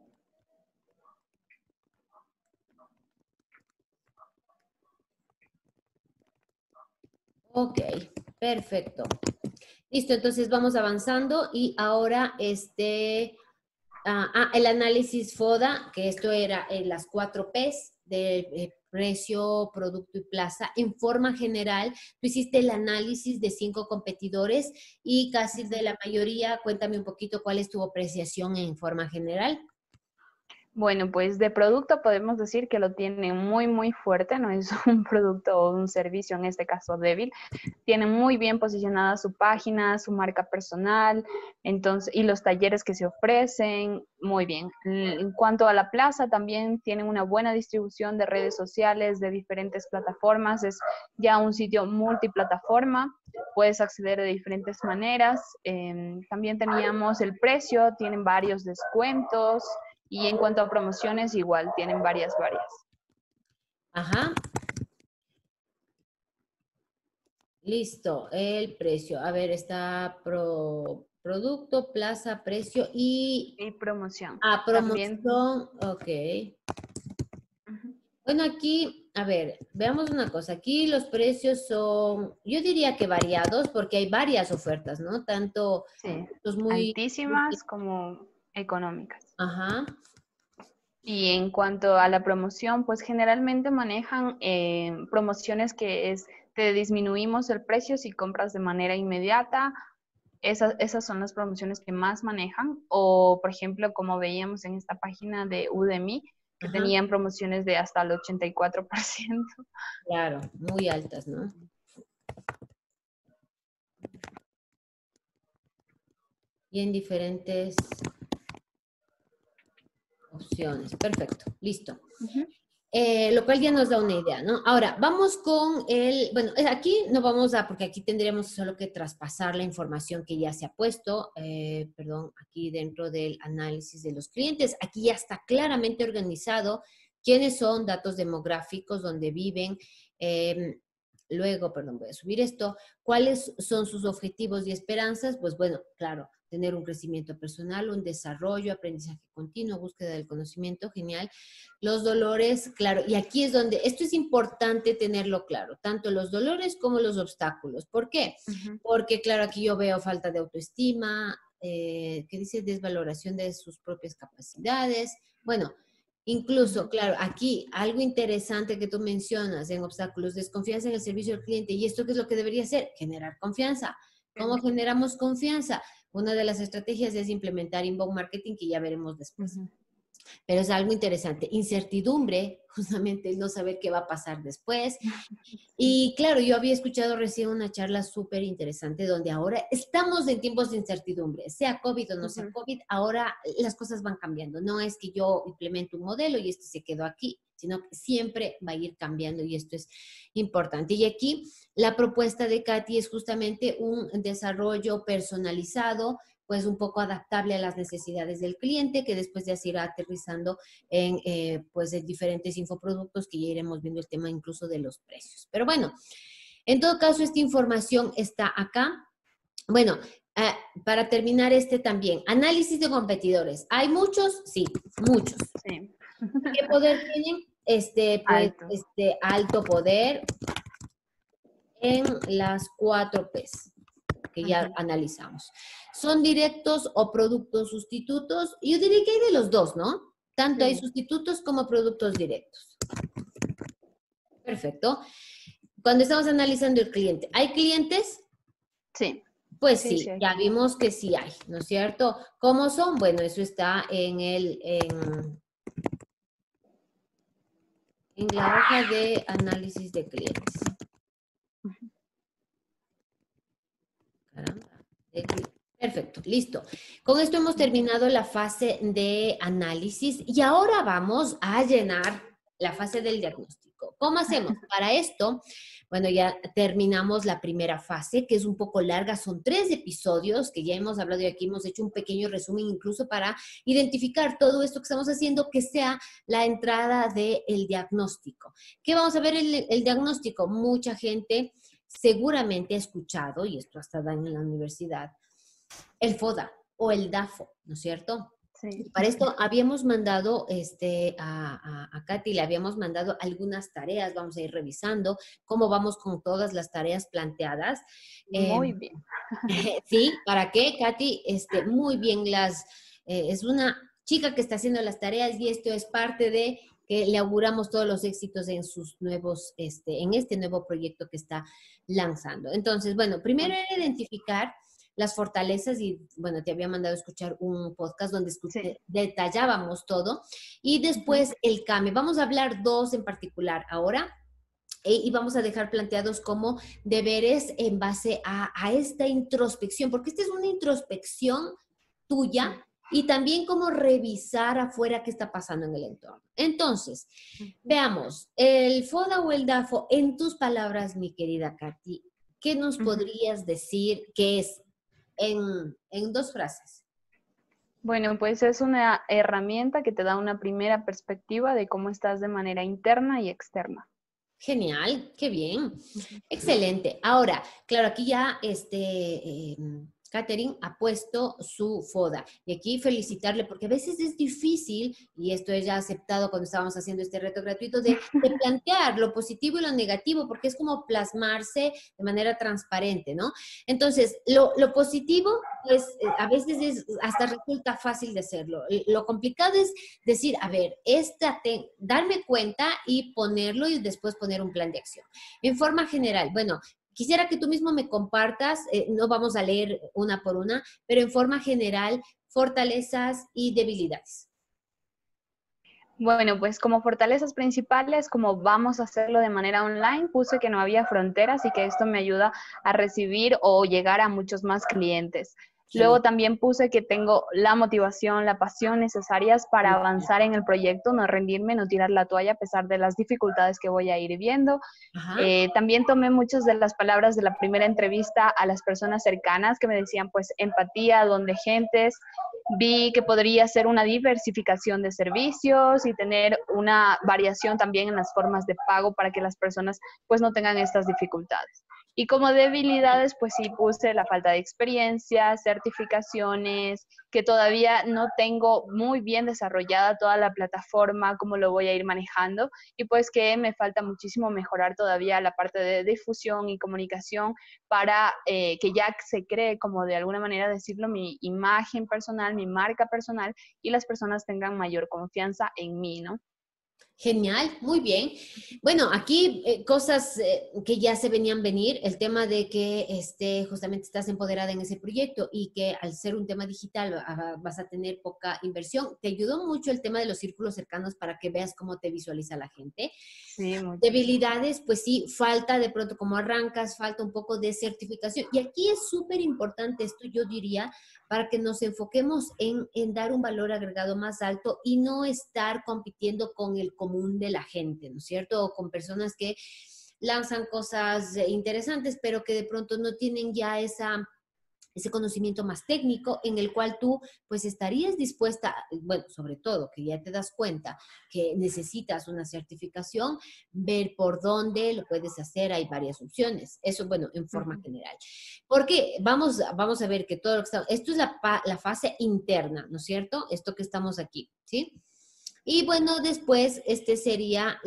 Ok, perfecto. Listo, entonces vamos avanzando y ahora el análisis FODA, que esto era las 4 Ps de precio, producto y plaza. En forma general, tú hiciste el análisis de 5 competidores y casi de la mayoría, cuéntame un poquito cuál es tu apreciación en forma general. Bueno, pues de producto podemos decir que lo tiene muy, muy fuerte, no es un producto o un servicio en este caso débil. Tiene muy bien posicionada su página, su marca personal, entonces, y los talleres que se ofrecen, muy bien. En cuanto a la plaza, también tienen una buena distribución de redes sociales, de diferentes plataformas, es ya un sitio multiplataforma, puedes acceder de diferentes maneras. También teníamos el precio, tienen varios descuentos. Y en cuanto a promociones, igual, tienen varias. Ajá, listo. El precio. A ver, está producto, plaza, precio y Y promoción. También. promoción. Ok. Ujú. Bueno, aquí, a ver, veamos una cosa. Aquí los precios son, yo diría que variados porque hay varias ofertas, ¿no? Tanto Sí, los muy... altísimas como económicas. Ajá, Y en cuanto a la promoción, pues generalmente manejan promociones te disminuimos el precio si compras de manera inmediata. Esas son las promociones que más manejan. O, por ejemplo, como veíamos en esta página de Udemy, que ajá, tenían promociones de hasta el 84%. claro, muy altas, ¿no? Y en diferentes opciones. Perfecto, listo. Ujú. Lo cual ya nos da una idea, ¿no? Ahora, vamos con bueno, aquí no vamos a, porque aquí tendríamos solo que traspasar la información que ya se ha puesto, perdón, aquí dentro del análisis de los clientes. Aquí ya está claramente organizado quiénes son datos demográficos, dónde viven. Luego, perdón, voy a subir esto. ¿Cuáles son sus objetivos y esperanzas? Pues bueno, claro, tener un crecimiento personal, un desarrollo, aprendizaje continuo, búsqueda del conocimiento, genial. Los dolores, claro, y aquí es donde, esto es importante tenerlo claro, tanto los dolores como los obstáculos. ¿Por qué? Ujú. Porque, claro, aquí yo veo falta de autoestima, que dice desvaloración de sus propias capacidades. Bueno, incluso, Ujú. claro, aquí algo interesante que tú mencionas en obstáculos, desconfianza en el servicio al cliente. ¿Y esto qué es lo que debería hacer? Generar confianza. ¿Cómo generamos confianza? Una de las estrategias es implementar inbound marketing, que ya veremos después. Ujú. Pero es algo interesante. Incertidumbre, justamente el no saber qué va a pasar después. Sí. Y claro, yo había escuchado recién una charla súper interesante donde ahora estamos en tiempos de incertidumbre, sea COVID o no sea Ujú. COVID, ahora las cosas van cambiando. No es que yo implemento un modelo y este se quedó aquí, sino que siempre va a ir cambiando y esto es importante. Y aquí la propuesta de Katy es justamente un desarrollo personalizado, pues un poco adaptable a las necesidades del cliente, que después ya se irá aterrizando en pues en diferentes infoproductos, que ya iremos viendo el tema incluso de los precios. Pero bueno, en todo caso, esta información está acá. Bueno, Para terminar este también, análisis de competidores. ¿Hay muchos? Sí, muchos. Sí. ¿Qué poder tienen? Pues, Alto. alto poder en las 4 Ps que ya analizamos. ¿Son directos o productos sustitutos? Yo diría que hay de los dos, ¿no? Tanto hay Sí. sustitutos como productos directos. Perfecto. Cuando estamos analizando el cliente, ¿hay clientes? Sí. Pues Sí, sí, sí. ya vimos que sí hay, ¿no es cierto? ¿Cómo son? Bueno, eso está en la hoja de análisis de clientes. Caramba. Perfecto, listo. Con esto hemos terminado la fase de análisis y ahora vamos a llenar la fase del diagnóstico. ¿Cómo hacemos? Para esto, bueno, ya terminamos la primera fase, que es un poco larga, son 3 episodios que ya hemos hablado y aquí hemos hecho un pequeño resumen incluso para identificar todo esto que estamos haciendo, que sea la entrada del diagnóstico. ¿Qué vamos a ver el diagnóstico? Mucha gente seguramente ha escuchado, y esto hasta dan en la universidad, el FODA o el DAFO, ¿no es cierto? Sí. Y para esto habíamos mandado a Katy, le habíamos mandado algunas tareas, vamos a ir revisando cómo vamos con todas las tareas planteadas. Muy bien. Sí, ¿para qué, Katy? Muy bien, es una chica que está haciendo las tareas y esto es parte de que le auguramos todos los éxitos en sus nuevos, en este nuevo proyecto que está lanzando. Entonces, bueno, primero era identificar las fortalezas y, bueno, te había mandado a escuchar un podcast donde Sí. detallábamos todo y después el CAME. Vamos a hablar 2 en particular ahora y vamos a dejar planteados como deberes en base a esta introspección, porque esta es una introspección tuya y también como revisar afuera qué está pasando en el entorno. Entonces, veamos, el FODA o el DAFO, en tus palabras, mi querida Katy, ¿qué nos podrías decir que es en 2 frases? Bueno, pues es una herramienta que te da una primera perspectiva de cómo estás de manera interna y externa. Genial, qué bien. Excelente. Ahora, claro, aquí ya Catherine ha puesto su FODA. Y aquí felicitarle, porque a veces es difícil, y esto es ya aceptado cuando estábamos haciendo este reto gratuito, de plantear lo positivo y lo negativo, porque es como plasmarse de manera transparente, ¿no? Entonces, lo positivo, pues a veces hasta resulta fácil de hacerlo. Lo complicado es decir, a ver, darme cuenta y ponerlo y después poner un plan de acción. En forma general, bueno, quisiera que tú mismo me compartas, no vamos a leer una por una, pero en forma general, fortalezas y debilidades. Bueno, pues como fortalezas principales, como vamos a hacerlo de manera online, puse que no había fronteras y que esto me ayuda a recibir o llegar a muchos más clientes. Genial. Luego también puse que tengo la motivación, la pasión necesarias para avanzar en el proyecto, no rendirme, no tirar la toalla a pesar de las dificultades que voy a ir viendo. Ajá. También tomé muchas de las palabras de la primera entrevista a las personas cercanas que me decían pues empatía, donde gentes. Vi que podría ser una diversificación de servicios y tener una variación también en las formas de pago para que las personas pues no tengan estas dificultades. Y como debilidades, pues sí puse la falta de experiencia, certificaciones, que todavía no tengo muy bien desarrollada toda la plataforma, cómo lo voy a ir manejando, y pues que me falta muchísimo mejorar todavía la parte de difusión y comunicación para que ya se cree, como de alguna manera decirlo, mi imagen personal, mi marca personal, y las personas tengan mayor confianza en mí, ¿no? Genial, muy bien. Bueno, aquí cosas que ya se venían venir, el tema de que justamente estás empoderada en ese proyecto y que al ser un tema digital vas a tener poca inversión. Te ayudó mucho el tema de los círculos cercanos para que veas cómo te visualiza la gente. Sí, muchísimo. Debilidades, pues sí, falta de pronto como arrancas, falta un poco de certificación. Y aquí es súper importante esto, yo diría, para que nos enfoquemos en dar un valor agregado más alto y no estar compitiendo con el común de la gente, ¿no es cierto? O con personas que lanzan cosas interesantes, pero que de pronto no tienen ya ese conocimiento más técnico en el cual tú pues estarías dispuesta, bueno, sobre todo que ya te das cuenta que necesitas una certificación, ver por dónde lo puedes hacer, hay varias opciones, eso bueno, en forma general. Porque vamos a ver que todo lo que está, esto es la fase interna, ¿no es cierto? Esto que estamos aquí, ¿sí? Y bueno, después este sería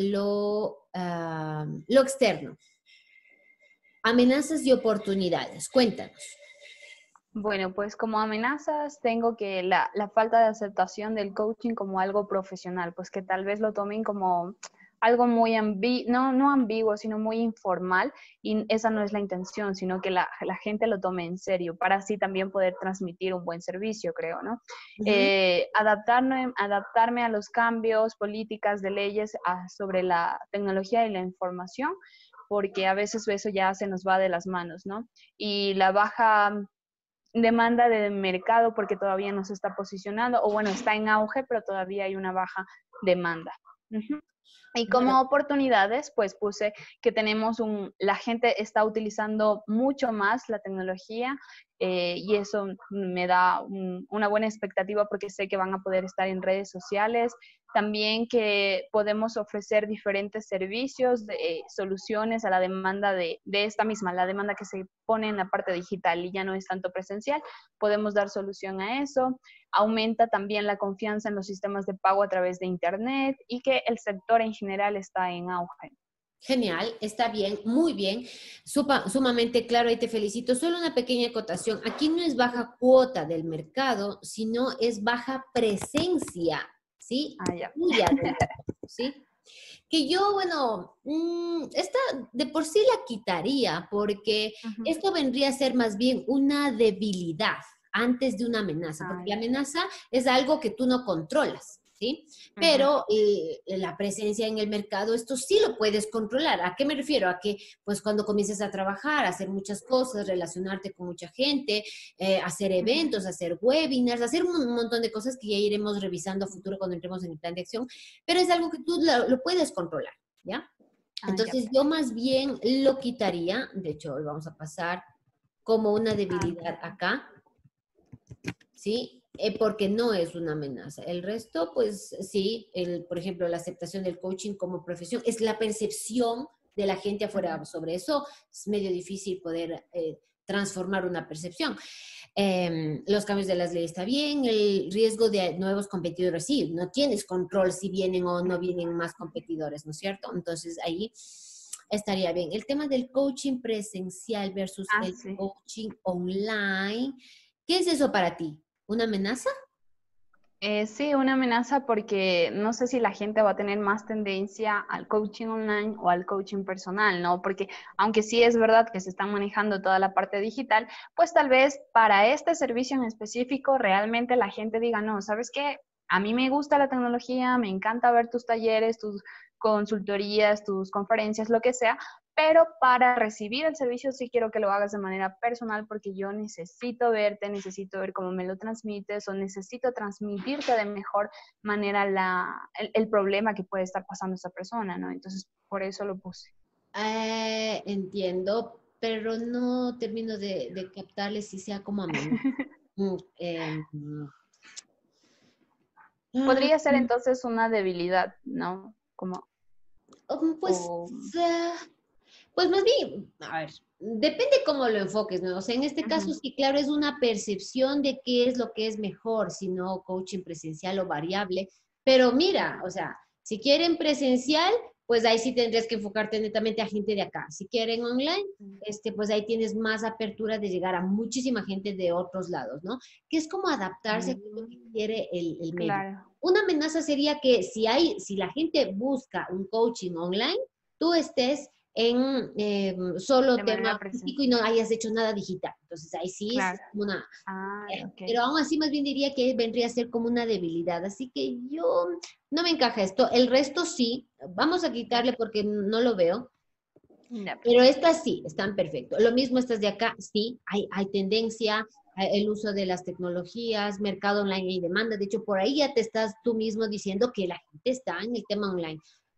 lo externo. Amenazas y oportunidades, cuéntanos. Bueno, pues como amenazas tengo que la falta de aceptación del coaching como algo profesional, pues que tal vez lo tomen como algo muy no ambiguo, sino muy informal, y esa no es la intención, sino que la gente lo tome en serio, para así también poder transmitir un buen servicio, creo, ¿no? Adaptarme a los cambios, políticas de leyes sobre la tecnología y la información, porque a veces eso ya se nos va de las manos, ¿no? Y la baja demanda de mercado porque todavía no se está posicionando, o bueno, está en auge, pero todavía hay una baja demanda. Y como oportunidades, pues puse que la gente está utilizando mucho más la tecnología, y eso me da una buena expectativa porque sé que van a poder estar en redes sociales. También que podemos ofrecer diferentes servicios, soluciones a la demanda de esta misma, la demanda que se pone en la parte digital y ya no es tanto presencial. Podemos dar solución a eso. Aumenta también la confianza en los sistemas de pago a través de Internet y que el sector en general está en auge. Genial, está bien, muy bien, sumamente claro y te felicito. Solo una pequeña acotación. Aquí no es baja cuota del mercado, sino es baja presencia, ¿sí? Ya. ¿Sí? Que yo, bueno, esta de por sí la quitaría porque esto vendría a ser más bien una debilidad antes de una amenaza, porque la amenaza es algo que tú no controlas. ¿Sí? Pero la presencia en el mercado, esto sí lo puedes controlar. ¿A qué me refiero? A que, pues, cuando comiences a trabajar, a hacer muchas cosas, relacionarte con mucha gente, hacer eventos, hacer webinars, hacer un montón de cosas que ya iremos revisando a futuro cuando entremos en el plan de acción, pero es algo que tú lo puedes controlar, ¿ya? Entonces, yo más bien lo quitaría. De hecho, hoy vamos a pasar como una debilidad acá, ¿sí? Porque no es una amenaza. El resto, pues sí, por ejemplo, la aceptación del coaching como profesión es la percepción de la gente afuera sobre eso. Es medio difícil poder transformar una percepción. Los cambios de las leyes está bien, el riesgo de nuevos competidores, sí, no tienes control si vienen o no vienen más competidores, ¿no es cierto? Entonces ahí estaría bien. El tema del coaching presencial versus el coaching online, ¿qué es eso para ti? ¿Una amenaza? Sí, una amenaza porque no sé si la gente va a tener más tendencia al coaching online o al coaching personal, ¿no? Porque aunque sí es verdad que se está manejando toda la parte digital, pues tal vez para este servicio en específico realmente la gente diga, no, ¿sabes qué? A mí me gusta la tecnología, me encanta ver tus talleres, tus consultorías, tus conferencias, lo que sea, pero para recibir el servicio sí quiero que lo hagas de manera personal porque yo necesito verte, necesito ver cómo me lo transmites o necesito transmitirte de mejor manera el problema que puede estar pasando esa persona, ¿no? Entonces, por eso lo puse. Entiendo, pero no termino de captarle si sea como amenaza. Podría ser entonces una debilidad, ¿no? Como... Pues, pues más bien, a ver, depende cómo lo enfoques, ¿no? O sea, en este caso sí, claro, es una percepción de qué es lo que es mejor, si no coaching presencial o variable, pero mira, o sea, si quieren presencial, pues ahí sí tendrías que enfocarte netamente a gente de acá. Si quieren online, pues ahí tienes más apertura de llegar a muchísima gente de otros lados, ¿no? Que es como adaptarse a lo que quiere el medio. Claro. Una amenaza sería que si la gente busca un coaching online, tú estés en solo De tema manera físico y no hayas hecho nada digital. Entonces ahí sí claro. es una... Okay. Pero aún así más bien diría que vendría a ser como una debilidad. Así que yo no me encaja esto. El resto sí. Vamos a quitarle porque no lo veo. Pero estas sí, están perfectos. Lo mismo estas de acá, sí, hay tendencia, el uso de las tecnologías, mercado online y demanda. De hecho, por ahí ya te estás tú mismo diciendo que la gente está en el tema online.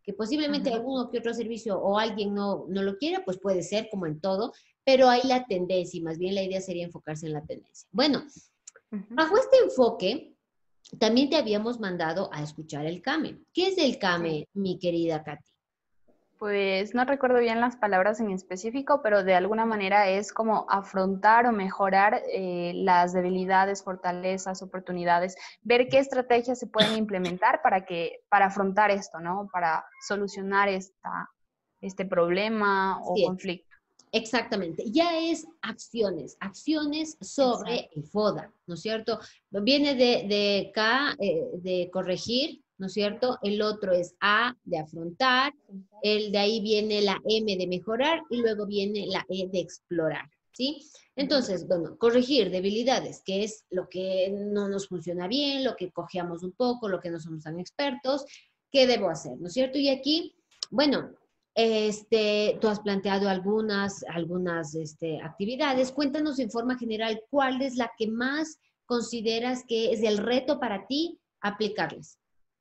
que posiblemente Ujú, alguno que otro servicio o alguien no lo quiera, pues puede ser como en todo, pero hay la tendencia y más bien la idea sería enfocarse en la tendencia. Bueno, ujú. bajo este enfoque, también te habíamos mandado a escuchar el CAME. ¿Qué es el Sí. CAME, mi querida Katy? Pues no recuerdo bien las palabras en específico, pero de alguna manera es como afrontar o mejorar las debilidades, fortalezas, oportunidades, ver qué estrategias se pueden implementar para afrontar esto, ¿no? Para solucionar este problema o Así es. conflicto. Exactamente, ya es acciones, acciones sobre Exacto. el FODA, ¿no es cierto? Viene de K, de corregir, ¿no es cierto? El otro es A, de afrontar, el de ahí viene la M de mejorar y luego viene la E de explorar, ¿sí? Ujú. Entonces, bueno, corregir debilidades, que es lo que no nos funciona bien, lo que cojeamos un poco, lo que no somos tan expertos, ¿qué debo hacer, ¿no es cierto? Y aquí, bueno, tú has planteado algunas actividades. Cuéntanos en forma general cuál es la que más consideras que es el reto para ti aplicarles.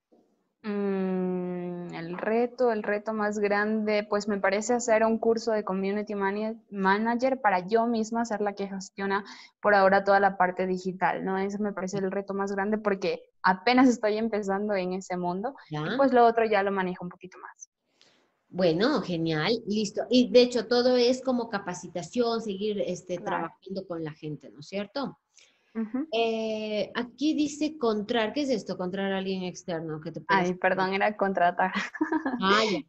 El reto más grande, pues me parece hacer un curso de Manager para yo misma ser la que gestiona por ahora toda la parte digital, ¿no? Eso me parece el reto más grande porque apenas estoy empezando en ese mundo y ¿Ya? pues lo otro ya lo manejo un poquito más. Bueno, genial, listo. Y de hecho, todo es como capacitación, seguir Claro. trabajando con la gente, ¿no es cierto? Ujú. Aquí dice contrar. ¿Qué es esto? Contrar a alguien externo que te pueda Ay, servir. perdón, era contratar. Ah, ya.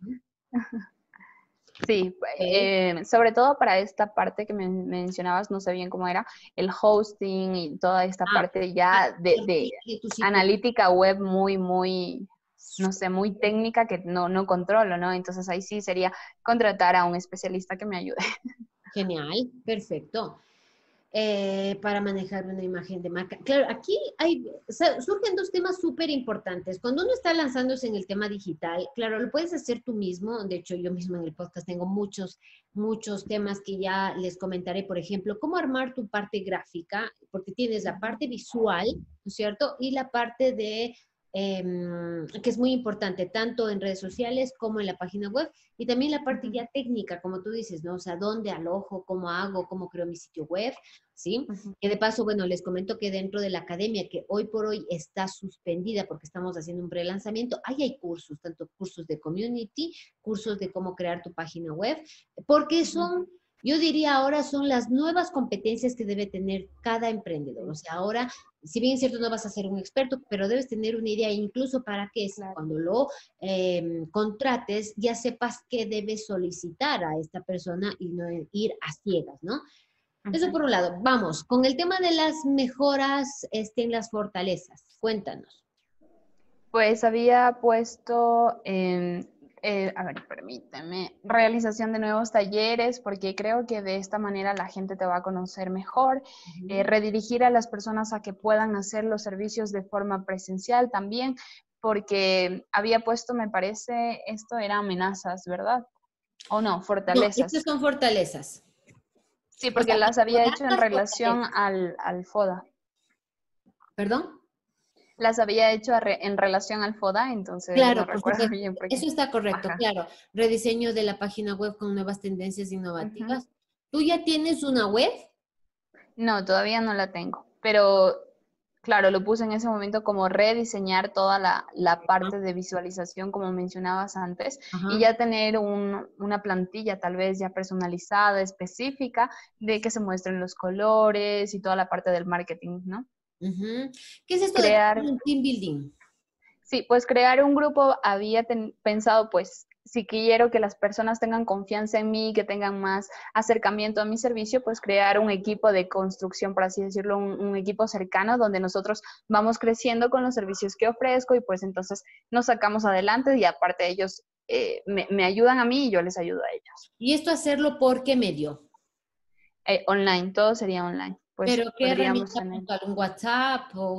Sí, Ok. sobre todo para esta parte que me mencionabas, no sé bien cómo era, el hosting y toda esta Ah, parte ya de de tu sitio. analítica web muy, no sé, muy técnica que no controlo, ¿no? Entonces ahí sí sería contratar a un especialista que me ayude. Genial, perfecto. Para manejar una imagen de marca. Claro, aquí surgen dos temas súper importantes. Cuando uno está lanzándose en el tema digital, claro, lo puedes hacer tú mismo. De hecho, yo mismo en el podcast tengo muchos temas que ya les comentaré. Por ejemplo, cómo armar tu parte gráfica, porque tienes la parte visual, ¿no es cierto? Y la parte que es muy importante, tanto en redes sociales como en la página web, y también la parte Ujú, ya técnica, como tú dices, ¿no? O sea, dónde alojo, cómo hago, cómo creo mi sitio web. ¿Sí? ujú. Que de paso, bueno, les comento que dentro de la academia, que hoy por hoy está suspendida porque estamos haciendo un prelanzamiento, ahí hay cursos, tanto cursos de community, cursos de cómo crear tu página web, porque Ujú. yo diría ahora son las nuevas competencias que debe tener cada emprendedor. O Sí, sea, ahora, si bien es cierto, no vas a ser un experto, pero debes tener una idea incluso para que claro. cuando lo contrates ya sepas qué debes solicitar a esta persona y no ir a ciegas, ¿no? Eso Ujú. por un lado. Vamos, con el tema de las mejoras en las fortalezas. Cuéntanos. Pues había puesto, a ver, permíteme, realización de nuevos talleres, porque creo que de esta manera la gente te va a conocer mejor, Ujú. redirigir a las personas a que puedan hacer los servicios de forma presencial también, porque había puesto, me parece, esto era amenazas, ¿verdad? O no, No, estas fortalezas. son fortalezas. Sí, O porque sea, las había mejorar hecho en las relación fortalezas. al FODA. ¿Perdón? Las había hecho en relación al FODA, entonces no Claro, por recuerdo supuesto. bien por qué. Eso está correcto, Ajá. claro. Rediseño de la página web con nuevas tendencias Ujú. innovativas. ¿Tú ya tienes una web? No, todavía no la tengo, pero claro, lo puse en ese momento como rediseñar toda la Ajá. parte de visualización, como mencionabas antes, y Ajá. ya tener una plantilla tal vez ya personalizada, específica, de que se muestren los colores y toda la parte del marketing, ¿no? Ujú. ¿Qué es esto de tener Crear un team building? Sí, pues crear un grupo había pensado, pues, si quiero que las personas tengan confianza en mí, que tengan más acercamiento a mi servicio, pues crear un equipo de construcción, por así decirlo, un equipo cercano donde nosotros vamos creciendo con los servicios que ofrezco y pues entonces nos sacamos adelante y aparte ellos me ayudan a mí y yo les ayudo a ellos. ¿Y esto hacerlo por qué medio? Online, todo sería online, pues ¿Pero qué podríamos herramienta tener. puntual? ¿Un WhatsApp o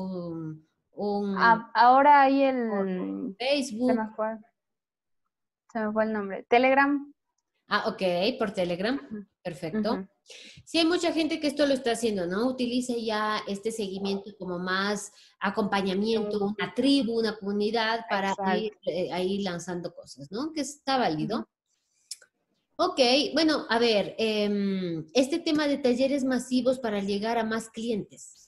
un Ahora hay por se me Facebook? fue, se me fue el nombre, Telegram. Ah, ok, por Telegram. Perfecto. Ujú. Sí, hay mucha gente que esto lo está haciendo, ¿no? Utiliza ya este seguimiento como más acompañamiento, Un- una tribu, una comunidad para ir Exacto. ahí lanzando cosas, ¿no? Que está válido. Ujú. Ok, bueno, a ver, este tema de talleres masivos para llegar a más clientes.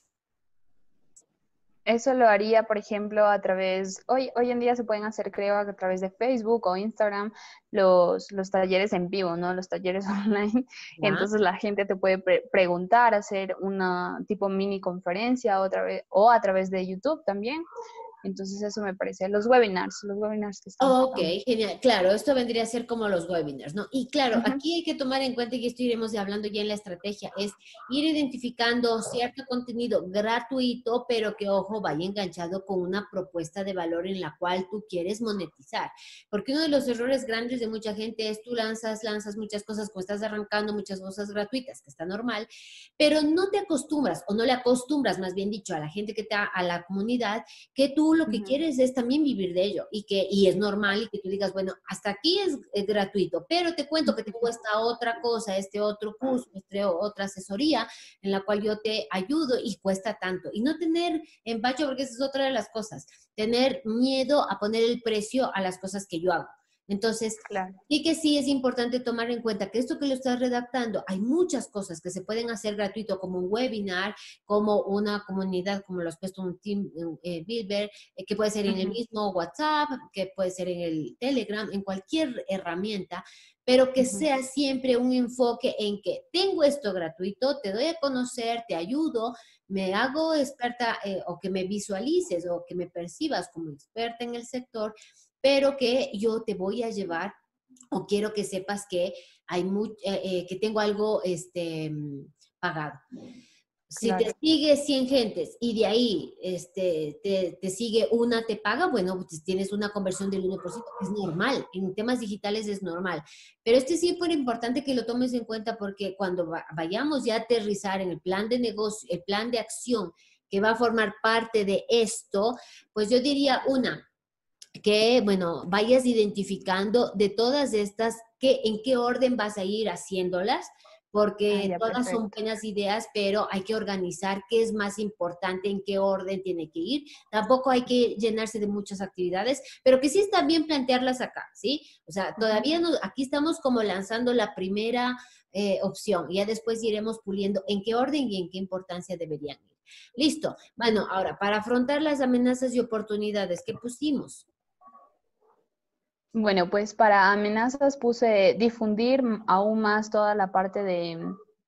Eso lo haría, por ejemplo, a través, hoy en día se pueden hacer, creo, a través de Facebook o Instagram, los talleres en vivo, ¿no? Los talleres online. ¿Ya? Entonces la gente te puede preguntar, hacer una tipo mini conferencia otra vez, o a través de YouTube también. Entonces eso me parece. Los webinars que están Ok, pasando. genial. Claro, esto vendría a ser como los webinars, ¿no? Y claro, Ujú, aquí hay que tomar en cuenta, y esto iremos hablando ya en la estrategia, es ir identificando cierto contenido gratuito, pero que, ojo, vaya enganchado con una propuesta de valor en la cual tú quieres monetizar. Porque uno de los errores grandes de mucha gente es tú lanzas muchas cosas, como estás arrancando muchas cosas gratuitas, que está normal, pero no te acostumbras, o no le acostumbras, más bien dicho, a la gente que está, a la comunidad, que tú lo que ujú, quieres es también vivir de ello y es normal y que tú digas, bueno, hasta aquí es gratuito, pero te cuento que tengo esta otra cosa, este otro curso, otra asesoría en la cual yo te ayudo y cuesta tanto. Y no tener empacho, porque esa es otra de las cosas, tener miedo a poner el precio a las cosas que yo hago. Entonces, claro. y que sí es importante tomar en cuenta que esto que lo estás redactando, hay muchas cosas que se pueden hacer gratuito, como un webinar, como una comunidad, como lo has puesto un team builder, que puede ser en el Ujú, mismo WhatsApp, que puede ser en el Telegram, en cualquier herramienta, pero que ujú. sea siempre un enfoque en que tengo esto gratuito, te doy a conocer, te ayudo, me hago experta o que me visualices o que me percibas como experta en el sector, pero que yo te voy a llevar o quiero que sepas que que tengo algo pagado. Si te Claro. sigue 100 gentes y de ahí te sigue una, te paga, bueno, pues tienes una conversión del 1%, es normal, en temas digitales es normal. Pero sí es muy importante que lo tomes en cuenta porque cuando vayamos ya a aterrizar en el plan de negocio, el plan de acción que va a formar parte de esto, pues yo diría que, bueno, vayas identificando de todas estas, en qué orden vas a ir haciéndolas, Ah, porque ya, todas son perfecto. buenas ideas, pero hay que organizar qué es más importante, en qué orden tiene que ir. Tampoco hay que llenarse de muchas actividades, pero que sí está bien plantearlas acá, ¿sí? O sea, Ujú. todavía no, aquí estamos como lanzando la primera opción, ya después iremos puliendo en qué orden y en qué importancia deberían ir. Listo. Bueno, ahora, para afrontar las amenazas y oportunidades que pusimos. Bueno, pues para amenazas puse difundir aún más toda la parte de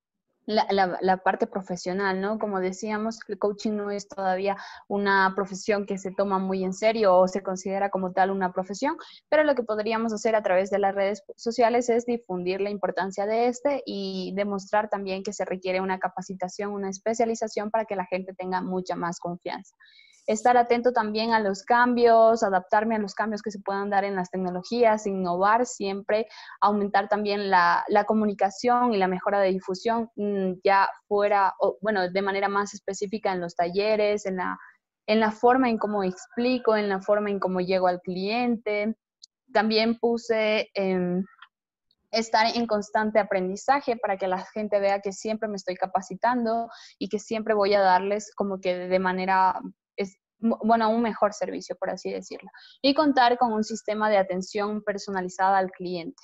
la parte profesional, ¿no? Como decíamos, el coaching no es todavía una profesión que se toma muy en serio o se considera como tal una profesión, pero lo que podríamos hacer a través de las redes sociales es difundir la importancia de este y demostrar también que se requiere una capacitación, una especialización para que la gente tenga mucha más confianza. Estar atento también a los cambios, adaptarme a los cambios que se puedan dar en las tecnologías, innovar siempre, aumentar también la comunicación y la mejora de difusión, ya fuera, o, bueno, de manera más específica en los talleres, en la forma en cómo explico, en la forma en cómo llego al cliente. También puse estar en constante aprendizaje para que la gente vea que siempre me estoy capacitando y que siempre voy a darles como que de manera, bueno, un mejor servicio, por así decirlo. Y contar con un sistema de atención personalizada al cliente.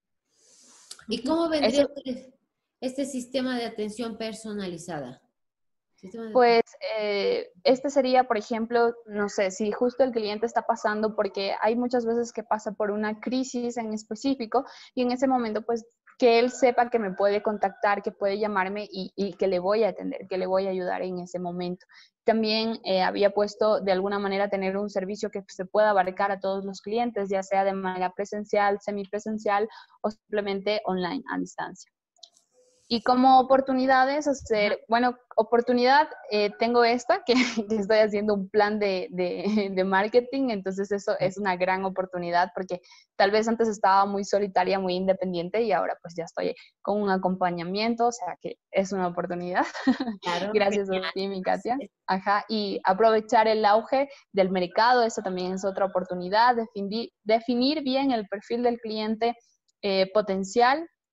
¿Y Ujú. cómo vendría Eso, a ser este sistema de atención personalizada? Sistema de- pues este sería, por ejemplo, no sé, si justo el cliente está pasando, porque hay muchas veces que pasa por una crisis en específico y en ese momento, pues que él sepa que me puede contactar, que puede llamarme y que le voy a atender, que le voy a ayudar en ese momento. También había puesto de alguna manera tener un servicio que se pueda abarcar a todos los clientes, ya sea de manera presencial, semipresencial o simplemente online a distancia. Y como oportunidades, Ajá. hacer, bueno, oportunidad, tengo esta, que, que estoy haciendo un plan de marketing, entonces eso es una gran oportunidad porque tal vez antes estaba muy solitaria, muy independiente y ahora pues ya estoy con un acompañamiento, o sea que es una oportunidad. Claro, Gracias a genial. ti, mi Katia. Ajá, y aprovechar el auge del mercado, eso también es otra oportunidad, definir bien el perfil del cliente potencial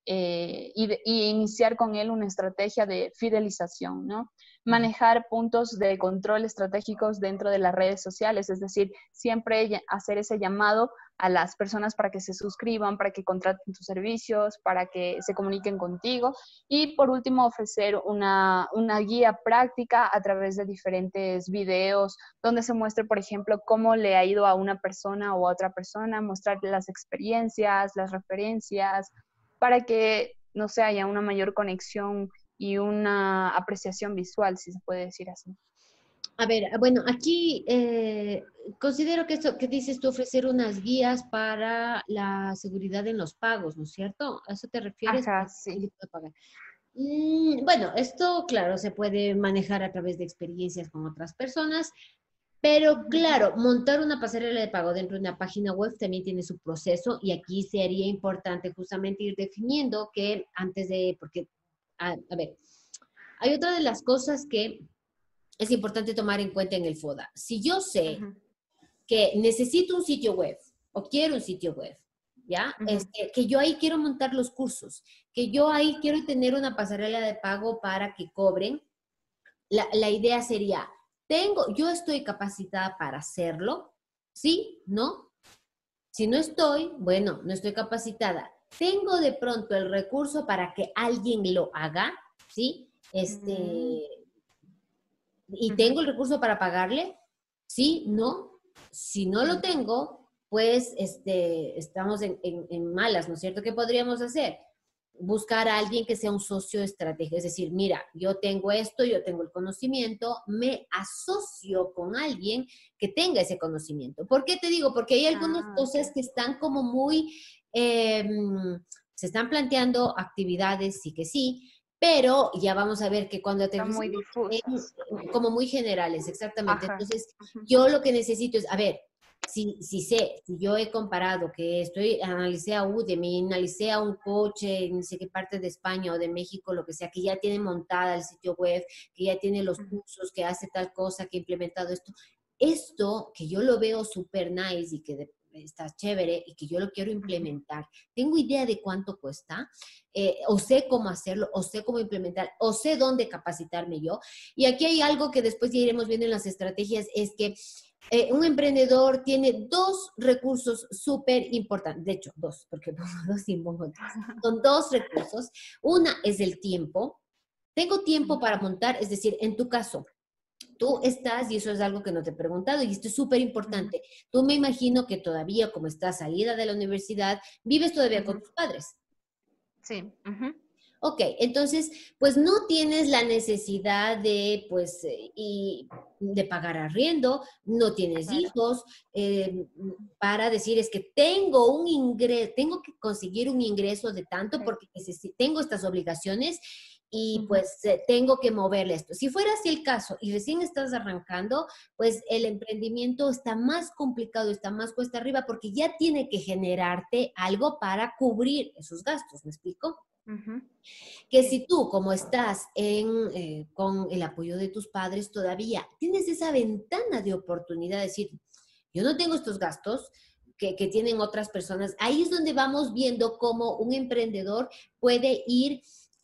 y iniciar con él una estrategia de fidelización, ¿no? Manejar puntos de control estratégicos dentro de las redes sociales, es decir, siempre hacer ese llamado a las personas para que se suscriban, para que contraten tus servicios, para que se comuniquen contigo y por último ofrecer una guía práctica a través de diferentes videos donde se muestre, por ejemplo, cómo le ha ido a una persona o a otra persona, mostrar las experiencias, las referencias, para que, no sé, haya una mayor conexión y una apreciación visual, si se puede decir así. A ver, bueno, aquí considero que esto que dices tú, ofrecer unas guías para la seguridad en los pagos, ¿no es cierto? ¿A eso te refieres? Ajá, sí. Bueno, esto, claro, se puede manejar a través de experiencias con otras personas, pero claro, montar una pasarela de pago dentro de una página web también tiene su proceso y aquí sería importante justamente ir definiendo que antes de, porque, a ver, hay otra de las cosas que es importante tomar en cuenta en el FODA. Si yo sé que necesito un sitio web o quiero un sitio web, ¿ya? Que yo ahí quiero montar los cursos, que yo ahí quiero tener una pasarela de pago para que cobren, la idea sería, yo estoy capacitada para hacerlo, ¿sí? ¿No? Si no estoy, bueno, no estoy capacitada. Tengo de pronto el recurso para que alguien lo haga, ¿sí? Y tengo el recurso para pagarle, ¿sí? ¿No? Si no lo tengo, pues estamos en malas, ¿no es cierto? ¿Qué podríamos hacer? Buscar a alguien que sea un socio estratégico, es decir, mira, yo tengo esto, yo tengo el conocimiento, me asocio con alguien que tenga ese conocimiento. ¿Por qué te digo? Porque hay algunas cosas que están como muy, se están planteando actividades, sí que sí, pero ya vamos a ver que cuando Están muy difusas. como muy generales, exactamente. Entonces, yo lo que necesito es, a ver, si yo he comparado que analicé a Udemy, analicé a un coche en no sé qué parte de España o de México, lo que sea, que ya tiene montada el sitio web, que ya tiene los cursos, que hace tal cosa, que ha implementado esto que yo lo veo súper nice y que está chévere y que yo lo quiero implementar, tengo idea de cuánto cuesta, o sé cómo hacerlo, o sé cómo implementar, o sé dónde capacitarme yo. Y aquí hay algo que después ya iremos viendo en las estrategias, es que un emprendedor tiene dos recursos súper importantes, de hecho, dos, porque pongo dos y pongo tres. Son dos recursos. Una es el tiempo. Tengo tiempo para montar, es decir, en tu caso, tú estás, y eso es algo que no te he preguntado, y esto es súper importante, tú me imagino que todavía, como estás salida de la universidad, vives todavía con tus padres. Sí. Ok, entonces, pues no tienes la necesidad de, pues, y de pagar arriendo, no tienes hijos, para decir es que tengo un ingreso, tengo que conseguir un ingreso de tanto porque tengo estas obligaciones y pues tengo que moverle esto. Si fuera así el caso y recién estás arrancando, pues el emprendimiento está más complicado, está más cuesta arriba porque ya tiene que generarte algo para cubrir esos gastos, ¿me explico? Que si tú, como estás con el apoyo de tus padres, todavía tienes esa ventana de oportunidad de decir, yo no tengo estos gastos que tienen otras personas, ahí es donde vamos viendo cómo un emprendedor puede ir,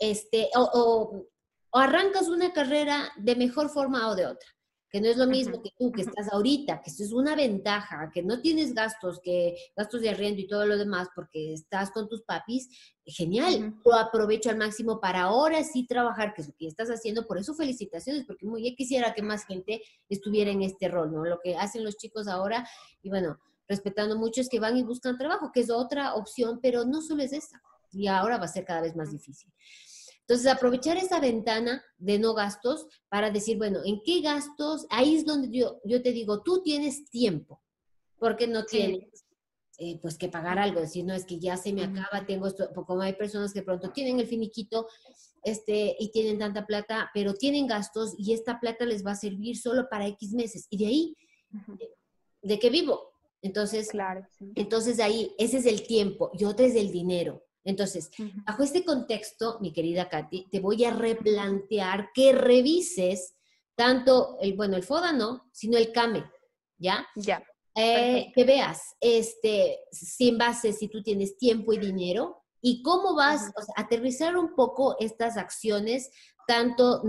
o arrancas una carrera de mejor forma o de otra. Que no es lo mismo que tú, que estás ahorita, que eso es una ventaja, que no tienes gastos de arriendo y todo lo demás porque estás con tus papis, genial, lo aprovecho al máximo para ahora sí trabajar, que es lo que estás haciendo, por eso felicitaciones, porque muy bien quisiera que más gente estuviera en este rol, ¿no? Lo que hacen los chicos ahora, y bueno, respetando mucho, es que van y buscan trabajo, que es otra opción, pero no solo es esa, y ahora va a ser cada vez más difícil. Entonces, aprovechar esa ventana de no gastos para decir, bueno, ¿en qué gastos? Ahí es donde yo te digo, tú tienes tiempo, porque no tienes pues que pagar algo, decir, no, es que ya se me acaba, tengo esto, como hay personas que pronto tienen el finiquito y tienen tanta plata, pero tienen gastos y esta plata les va a servir solo para X meses. Y de ahí, ¿de qué vivo? Entonces, entonces ahí, ese es el tiempo y otro es el dinero. Entonces, bajo este contexto, mi querida Katy, te voy a replantear que revises tanto el FODA no, sino el CAME, ¿ya? Ya. Que veas, sin base, si tú tienes tiempo y dinero, y cómo vas, o sea, aterrizar un poco estas acciones, tanto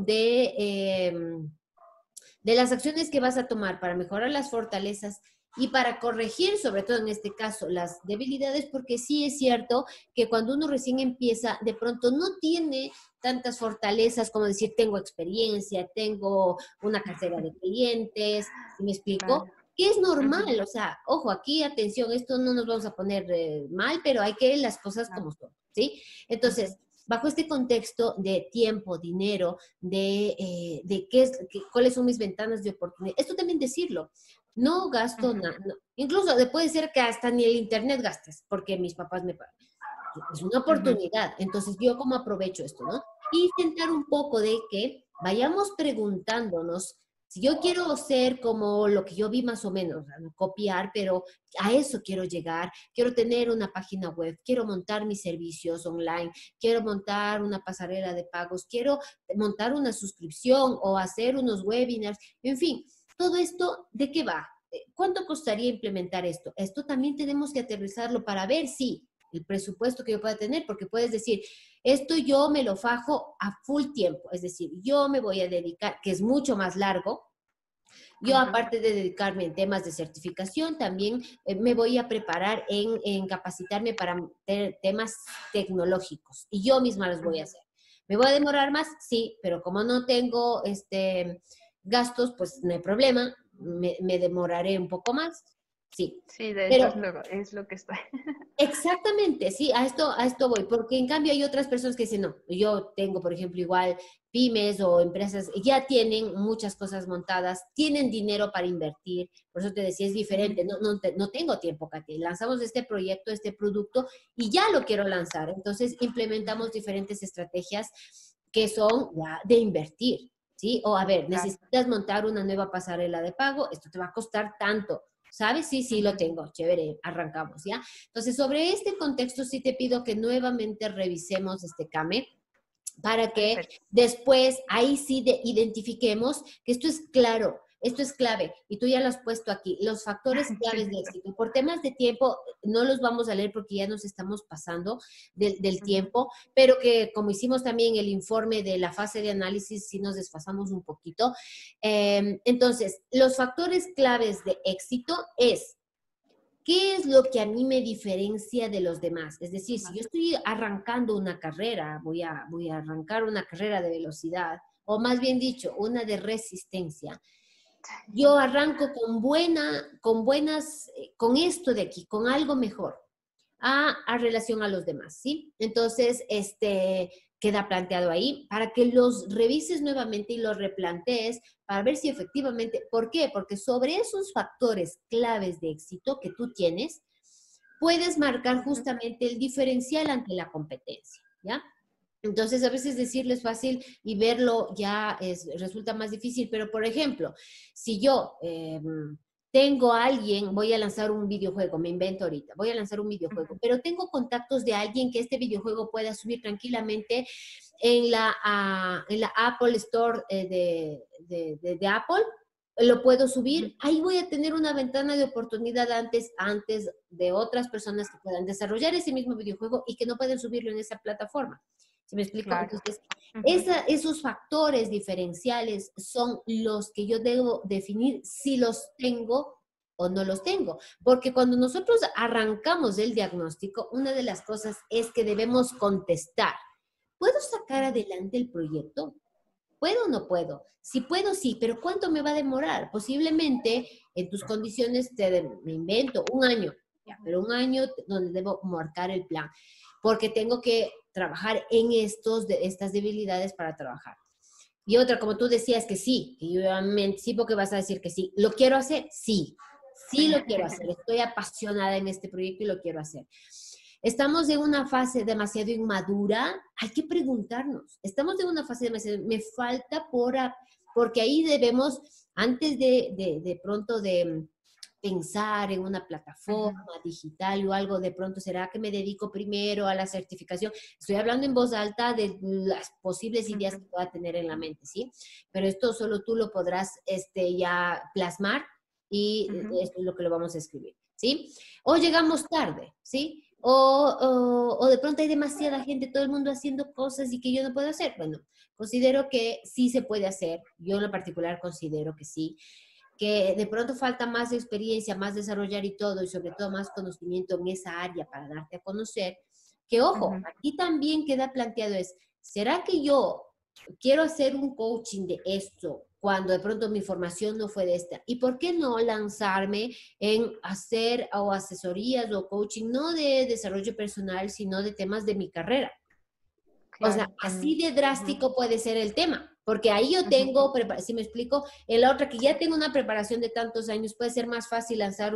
de las acciones que vas a tomar para mejorar las fortalezas y para corregir, sobre todo en este caso, las debilidades, porque sí es cierto que cuando uno recién empieza, de pronto no tiene tantas fortalezas como decir, tengo experiencia, tengo una cartera de clientes, ¿sí me explico? Claro. Que es normal, Ujú. o sea, ojo, aquí, atención, esto no nos vamos a poner mal, pero hay que las cosas Claro. como son, ¿sí? Ujú. Entonces, bajo este contexto de tiempo, dinero, de qué es, cuáles son mis ventanas de oportunidad. Esto también decirlo. No gasto Ujú. nada. No. Incluso puede ser que hasta ni el internet gastes, porque mis papás me pagan. Es una Ujú. oportunidad. Entonces, ¿yo cómo aprovecho esto, no? Y intentar un poco de que vayamos preguntándonos si yo quiero ser como lo que yo vi más o menos, ¿no? Copiar, pero a eso quiero llegar, quiero tener una página web, quiero montar mis servicios online, quiero montar una pasarela de pagos, quiero montar una suscripción o hacer unos webinars, en fin, todo esto, ¿de qué va? ¿Cuánto costaría implementar esto? Esto también tenemos que aterrizarlo para ver si el presupuesto que yo pueda tener, porque puedes decir, esto yo me lo fajo a full tiempo, es decir, yo me voy a dedicar, que es mucho más largo, yo Ujú. aparte de dedicarme en temas de certificación, también me voy a preparar en capacitarme para temas tecnológicos y yo misma los voy a Ujú. hacer. ¿Me voy a demorar más? Sí, pero como no tengo gastos, pues no hay problema, me demoraré un poco más, sí. Sí, de hecho Pero es lo que estoy. exactamente, sí, a esto voy, porque en cambio hay otras personas que dicen, no, yo tengo, por ejemplo, igual pymes o empresas, ya tienen muchas cosas montadas, tienen dinero para invertir, por eso te decía, es Ujú. diferente, no tengo tiempo, Katy, lanzamos este proyecto, este producto, y ya lo quiero lanzar, entonces implementamos diferentes estrategias que son ya de invertir, ¿sí? O a ver, Claro. necesitas montar una nueva pasarela de pago, esto te va a costar tanto, ¿sabes? Sí, sí, lo Ujú. tengo, chévere, arrancamos, ¿ya? Entonces, sobre este contexto sí te pido que nuevamente revisemos este CAME para que Perfecto. después ahí sí identifiquemos que esto es claro, esto es clave, y tú ya lo has puesto aquí, los factores claves Sí. de éxito. Por temas de tiempo, no los vamos a leer porque ya nos estamos pasando del Ujú. tiempo, pero que como hicimos también el informe de la fase de análisis, sí nos desfasamos un poquito. Entonces, los factores claves de éxito es ¿qué es lo que a mí me diferencia de los demás? Es decir, si yo Más. estoy arrancando una carrera, voy a arrancar una carrera de velocidad, o más bien dicho, una de resistencia, yo arranco con esto de aquí, con algo mejor a relación a los demás, ¿sí? Entonces, queda planteado ahí para que los revises nuevamente y los replantees para ver si efectivamente, ¿por qué? Porque sobre esos factores claves de éxito que tú tienes, puedes marcar Ujú. justamente el diferencial ante la competencia, ¿ya? Entonces, a veces decirlo es fácil y verlo ya resulta más difícil, pero por ejemplo, si yo tengo a alguien, voy a lanzar un videojuego, me invento ahorita, voy a lanzar un videojuego, Ujú. pero tengo contactos de alguien que este videojuego pueda subir tranquilamente en la Apple Store de Apple, lo puedo Ujú. subir, ahí voy a tener una ventana de oportunidad antes de otras personas que puedan desarrollar ese mismo videojuego y que no pueden subirlo en esa plataforma. ¿Sí me explico? Claro. Entonces, Ujú. esos factores diferenciales son los que yo debo definir si los tengo o no los tengo. Porque cuando nosotros arrancamos el diagnóstico, una de las cosas es que debemos contestar. ¿Puedo sacar Ujú. adelante el proyecto? ¿Puedo o no puedo? Si puedo, sí, pero ¿cuánto me va a demorar? Posiblemente en tus condiciones me invento un año, ya, Ujú. pero un año donde debo marcar el plan, porque tengo que trabajar en estas debilidades para trabajar. Y otra, como tú decías que sí, que yo me anticipo que vas a decir que sí. ¿Lo quiero hacer? Sí, sí Sí. lo quiero hacer. Estoy apasionada en este proyecto y lo quiero hacer. Estamos en una fase demasiado inmadura, hay que preguntarnos, estamos en una fase demasiado, me falta porque ahí debemos, antes de pronto de pensar en una Ujú. plataforma digital o algo, de pronto, ¿será que me dedico primero a la certificación? Estoy hablando en voz alta de las posibles ideas Ujú. que pueda tener en la mente, ¿sí? Pero esto solo tú lo podrás ya plasmar y Ujú. esto es lo que lo vamos a escribir, ¿sí? O llegamos tarde, ¿sí? o de pronto hay demasiada gente, todo el mundo haciendo cosas y que yo no puedo hacer. Bueno, considero que sí se puede hacer. Yo en lo particular considero que sí, que de pronto falta más experiencia, más desarrollar y todo, y sobre todo más conocimiento en esa área para darte a conocer, que ojo, aquí también queda planteado es, ¿será que yo quiero hacer un coaching de esto cuando de pronto mi formación no fue de esta? ¿Y por qué no lanzarme en hacer o asesorías o coaching, no de desarrollo personal, sino de temas de mi carrera? O sea, Claro, así también. de drástico puede ser el tema, porque ahí yo tengo, si me explico, en la otra que ya tengo una preparación de tantos años, puede ser más fácil lanzar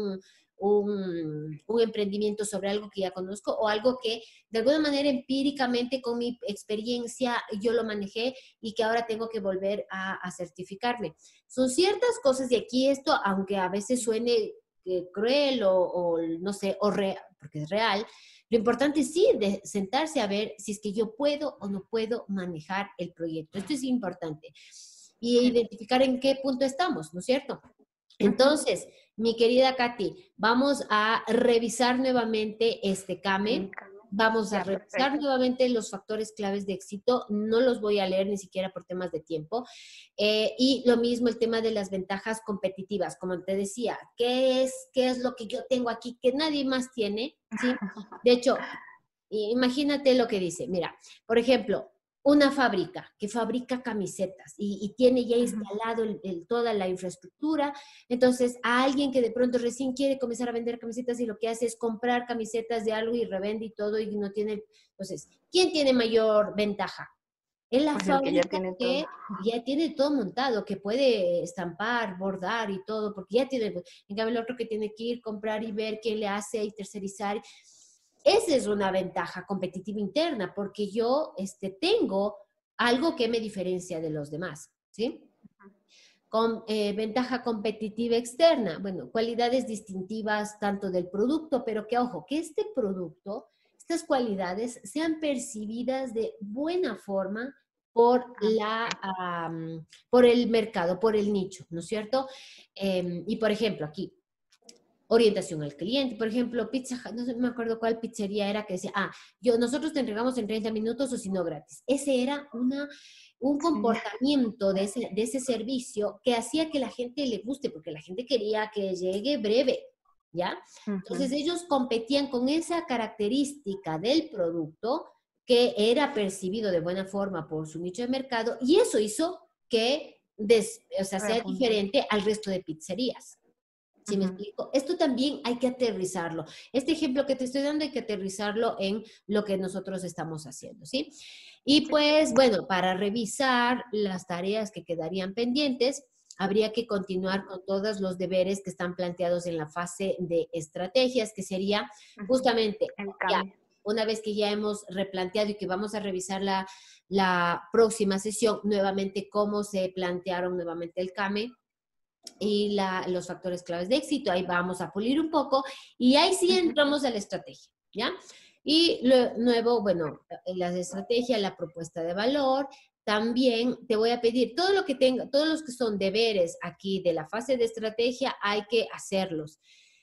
un emprendimiento sobre algo que ya conozco o algo que de alguna manera empíricamente con mi experiencia yo lo manejé y que ahora tengo que volver a certificarme. Son ciertas cosas y aquí esto, aunque a veces suene cruel o no sé, porque es real, lo importante es sí de sentarse a ver si es que yo puedo o no puedo manejar el proyecto. Esto es importante. Y Sí. identificar en qué punto estamos, ¿no es cierto? Entonces, mi querida Katy, vamos a revisar nuevamente este CAME. Vamos a Ya, revisar perfecto. nuevamente los factores claves de éxito. No los voy a leer ni siquiera por temas de tiempo. Y lo mismo el tema de las ventajas competitivas. Como te decía, qué es lo que yo tengo aquí que nadie más tiene? ¿Sí? De hecho, imagínate lo que dice. Mira, por ejemplo, una fábrica que fabrica camisetas y tiene ya instalado toda la infraestructura. Entonces, a alguien que de pronto recién quiere comenzar a vender camisetas y lo que hace es comprar camisetas de algo y revende y todo y no tiene... Entonces, ¿quién tiene mayor ventaja? Es la Pues el que ya fábrica tiene todo. que ya tiene todo montado, que puede estampar, bordar y todo, porque ya tiene, en cambio el otro que tiene que ir, comprar y ver quién le hace y tercerizar. Esa es una ventaja competitiva interna, porque yo tengo algo que me diferencia de los demás, ¿sí? Con ventaja competitiva externa, bueno, cualidades distintivas tanto del producto, pero que ojo, que este producto, estas cualidades sean percibidas de buena forma por el mercado, por el nicho, ¿no es cierto? Y por ejemplo, aquí, orientación al cliente. Por ejemplo, Pizza Hut, no sé, me acuerdo cuál pizzería era que decía, nosotros te entregamos en 30 minutos o si no gratis. Ese era un Sí. comportamiento de ese servicio que hacía que la gente le guste, porque la gente quería que llegue breve, ¿ya? Entonces ellos competían con esa característica del producto que era percibido de buena forma por su nicho de mercado y eso hizo que o sea, sea Repunte. diferente al resto de pizzerías. ¿Sí me explico? Esto también hay que aterrizarlo. Este ejemplo que te estoy dando hay que aterrizarlo en lo que nosotros estamos haciendo, ¿sí? Y Sí. pues, bueno, para revisar las tareas que quedarían pendientes, habría que continuar con todos los deberes que están planteados en la fase de estrategias, que sería justamente, El ya, cambio. una vez que ya hemos replanteado y que vamos a revisar la próxima sesión, nuevamente cómo se plantearon nuevamente el CAME, y los factores claves de éxito. Ahí vamos a pulir un poco y ahí sí entramos a la estrategia, ¿ya? Y lo nuevo, bueno, la estrategia, la propuesta de valor. También te voy a pedir todo lo que tenga, todos los que son deberes aquí de la fase de estrategia, hay que hacerlos.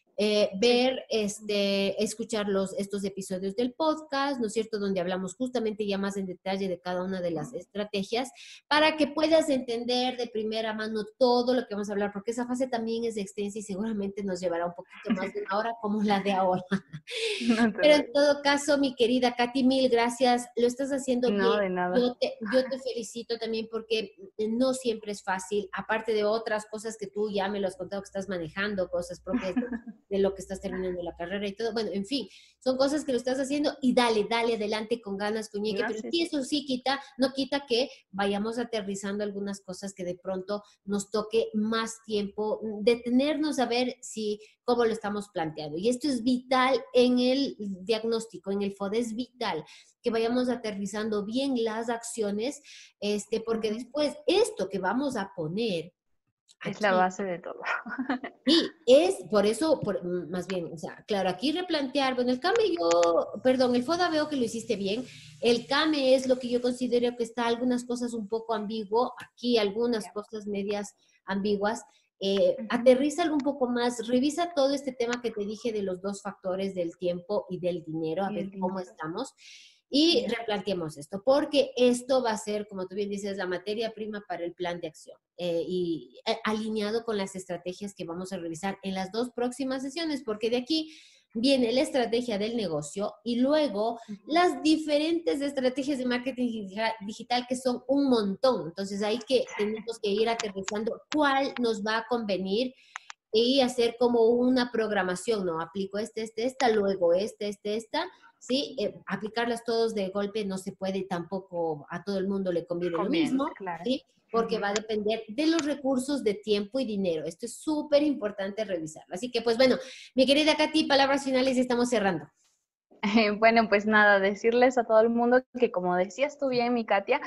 Sí. Ver, escuchar estos episodios del podcast, ¿no es cierto?, donde hablamos justamente ya más en detalle de cada una de las estrategias, para que puedas entender de primera mano todo lo que vamos a hablar, porque esa fase también es extensa y seguramente nos llevará un poquito más de una hora como la de ahora. No te Pero en preocupes. todo caso, mi querida Katy, mil gracias. Lo estás haciendo No, bien. de nada. Yo te felicito también porque no siempre es fácil, aparte de otras cosas que tú ya me lo has contado que estás manejando, cosas propias de lo que estás terminando la carrera y todo. Bueno, en fin, son cosas que lo estás haciendo y dale, dale adelante con ganas, con ñeque, No, pero sí, sí, sí. eso sí quita, no quita que vayamos aterrizando algunas cosas que de pronto nos toque más tiempo, detenernos a ver si cómo lo estamos planteando. Y esto es vital en el diagnóstico, en el FODE es vital que vayamos aterrizando bien las acciones, porque después esto que vamos a poner Es la aquí, base de todo. y es por eso, más bien, o sea, claro, aquí replantear, bueno, el CAME perdón, el FODA veo que lo hiciste bien, el CAME es lo que yo considero que está algunas cosas un poco ambiguo, aquí algunas cosas medias ambiguas, Aterrízalo un poco más, revisa todo este tema que te dije de los dos factores del tiempo y del dinero, a Y ver el cómo dinero. estamos. Y Ya. replanteemos esto, porque esto va a ser, como tú bien dices, la materia prima para el plan de acción alineado con las estrategias que vamos a revisar en las dos próximas sesiones, porque de aquí viene la estrategia del negocio y luego Ujú. las diferentes estrategias de marketing digital que son un montón. Entonces hay que, tenemos que ir aterrizando cuál nos va a convenir y hacer como una programación, ¿no? Aplico esta, luego esta, ¿sí? Aplicarlas todos de golpe no se puede tampoco, a todo el mundo le conviene lo Conviene, mismo, claro. ¿sí? Porque va a depender de los recursos de tiempo y dinero. Esto es súper importante revisarlo. Así que, pues bueno, mi querida Katy, palabras finales y estamos cerrando. Bueno, pues nada, decirles a todo el mundo que como decías tú bien, mi Katia,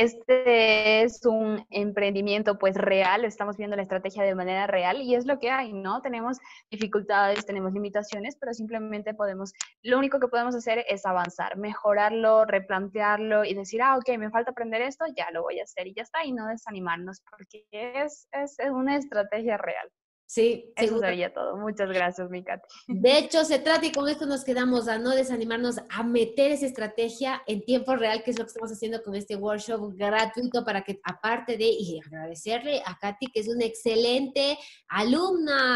este es un emprendimiento pues real, estamos viendo la estrategia de manera real y es lo que hay, ¿no? Tenemos dificultades, tenemos limitaciones, pero simplemente podemos, lo único que podemos hacer es avanzar, mejorarlo, replantearlo y decir, ah, ok, me falta aprender esto, ya lo voy a hacer y ya está, y no desanimarnos porque es una estrategia real. Sí, Eso seguro. sería todo. Muchas gracias, mi Katia. De hecho, se trata, y con esto nos quedamos, a no desanimarnos, a meter esa estrategia en tiempo real, que es lo que estamos haciendo con este workshop gratuito, para que, aparte de, y agradecerle a Katy, que es una excelente alumna,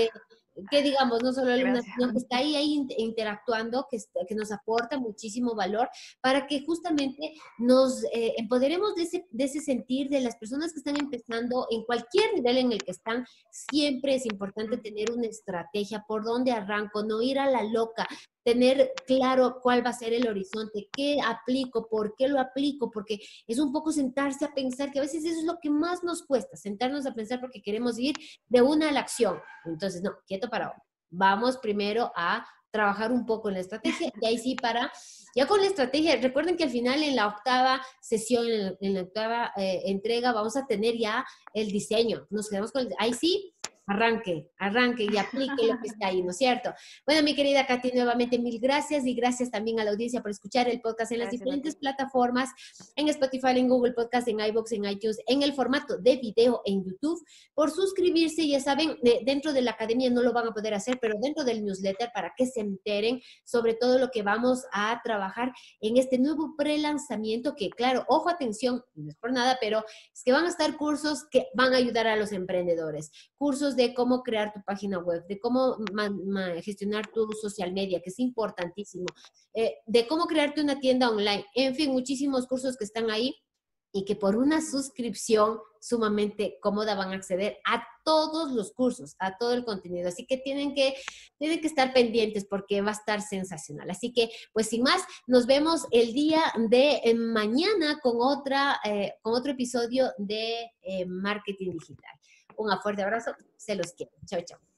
que digamos, no solo alumna, Gracias. sino que está ahí interactuando, que nos aporta muchísimo valor, para que justamente nos empoderemos de ese sentir de las personas que están empezando en cualquier nivel en el que están. Siempre es importante tener una estrategia, por dónde arranco, no ir a la loca, tener claro cuál va a ser el horizonte, qué aplico, por qué lo aplico, porque es un poco sentarse a pensar, que a veces eso es lo que más nos cuesta, sentarnos a pensar porque queremos ir de una a la acción. Entonces, no, quieto para ahora. Vamos primero a trabajar un poco en la estrategia y ahí sí ya con la estrategia, recuerden que al final en la octava sesión, en la octava entrega, vamos a tener ya el diseño. Nos quedamos con ahí sí, arranque y aplique lo que está ahí, ¿no es cierto? Bueno, mi querida Katy, nuevamente mil gracias y gracias también a la audiencia por escuchar el podcast en las Gracias a diferentes ti. plataformas, en Spotify, en Google Podcast, en iVoox, en iTunes, en el formato de video en YouTube, por suscribirse, ya saben, dentro de la academia no lo van a poder hacer, pero dentro del newsletter para que se enteren sobre todo lo que vamos a trabajar en este nuevo pre-lanzamiento que, claro, ojo, atención, no es por nada, pero es que van a estar cursos que van a ayudar a los emprendedores, cursos de cómo crear tu página web, de cómo gestionar tu social media, que es importantísimo, de cómo crearte una tienda online, en fin, muchísimos cursos que están ahí y que por una suscripción sumamente cómoda van a acceder a todos los cursos, a todo el contenido. Así que tienen que estar pendientes porque va a estar sensacional. Así que, pues sin más, nos vemos el día de mañana con otro episodio de Marketing Digital. Un fuerte abrazo, se los quiero. Chao, chao.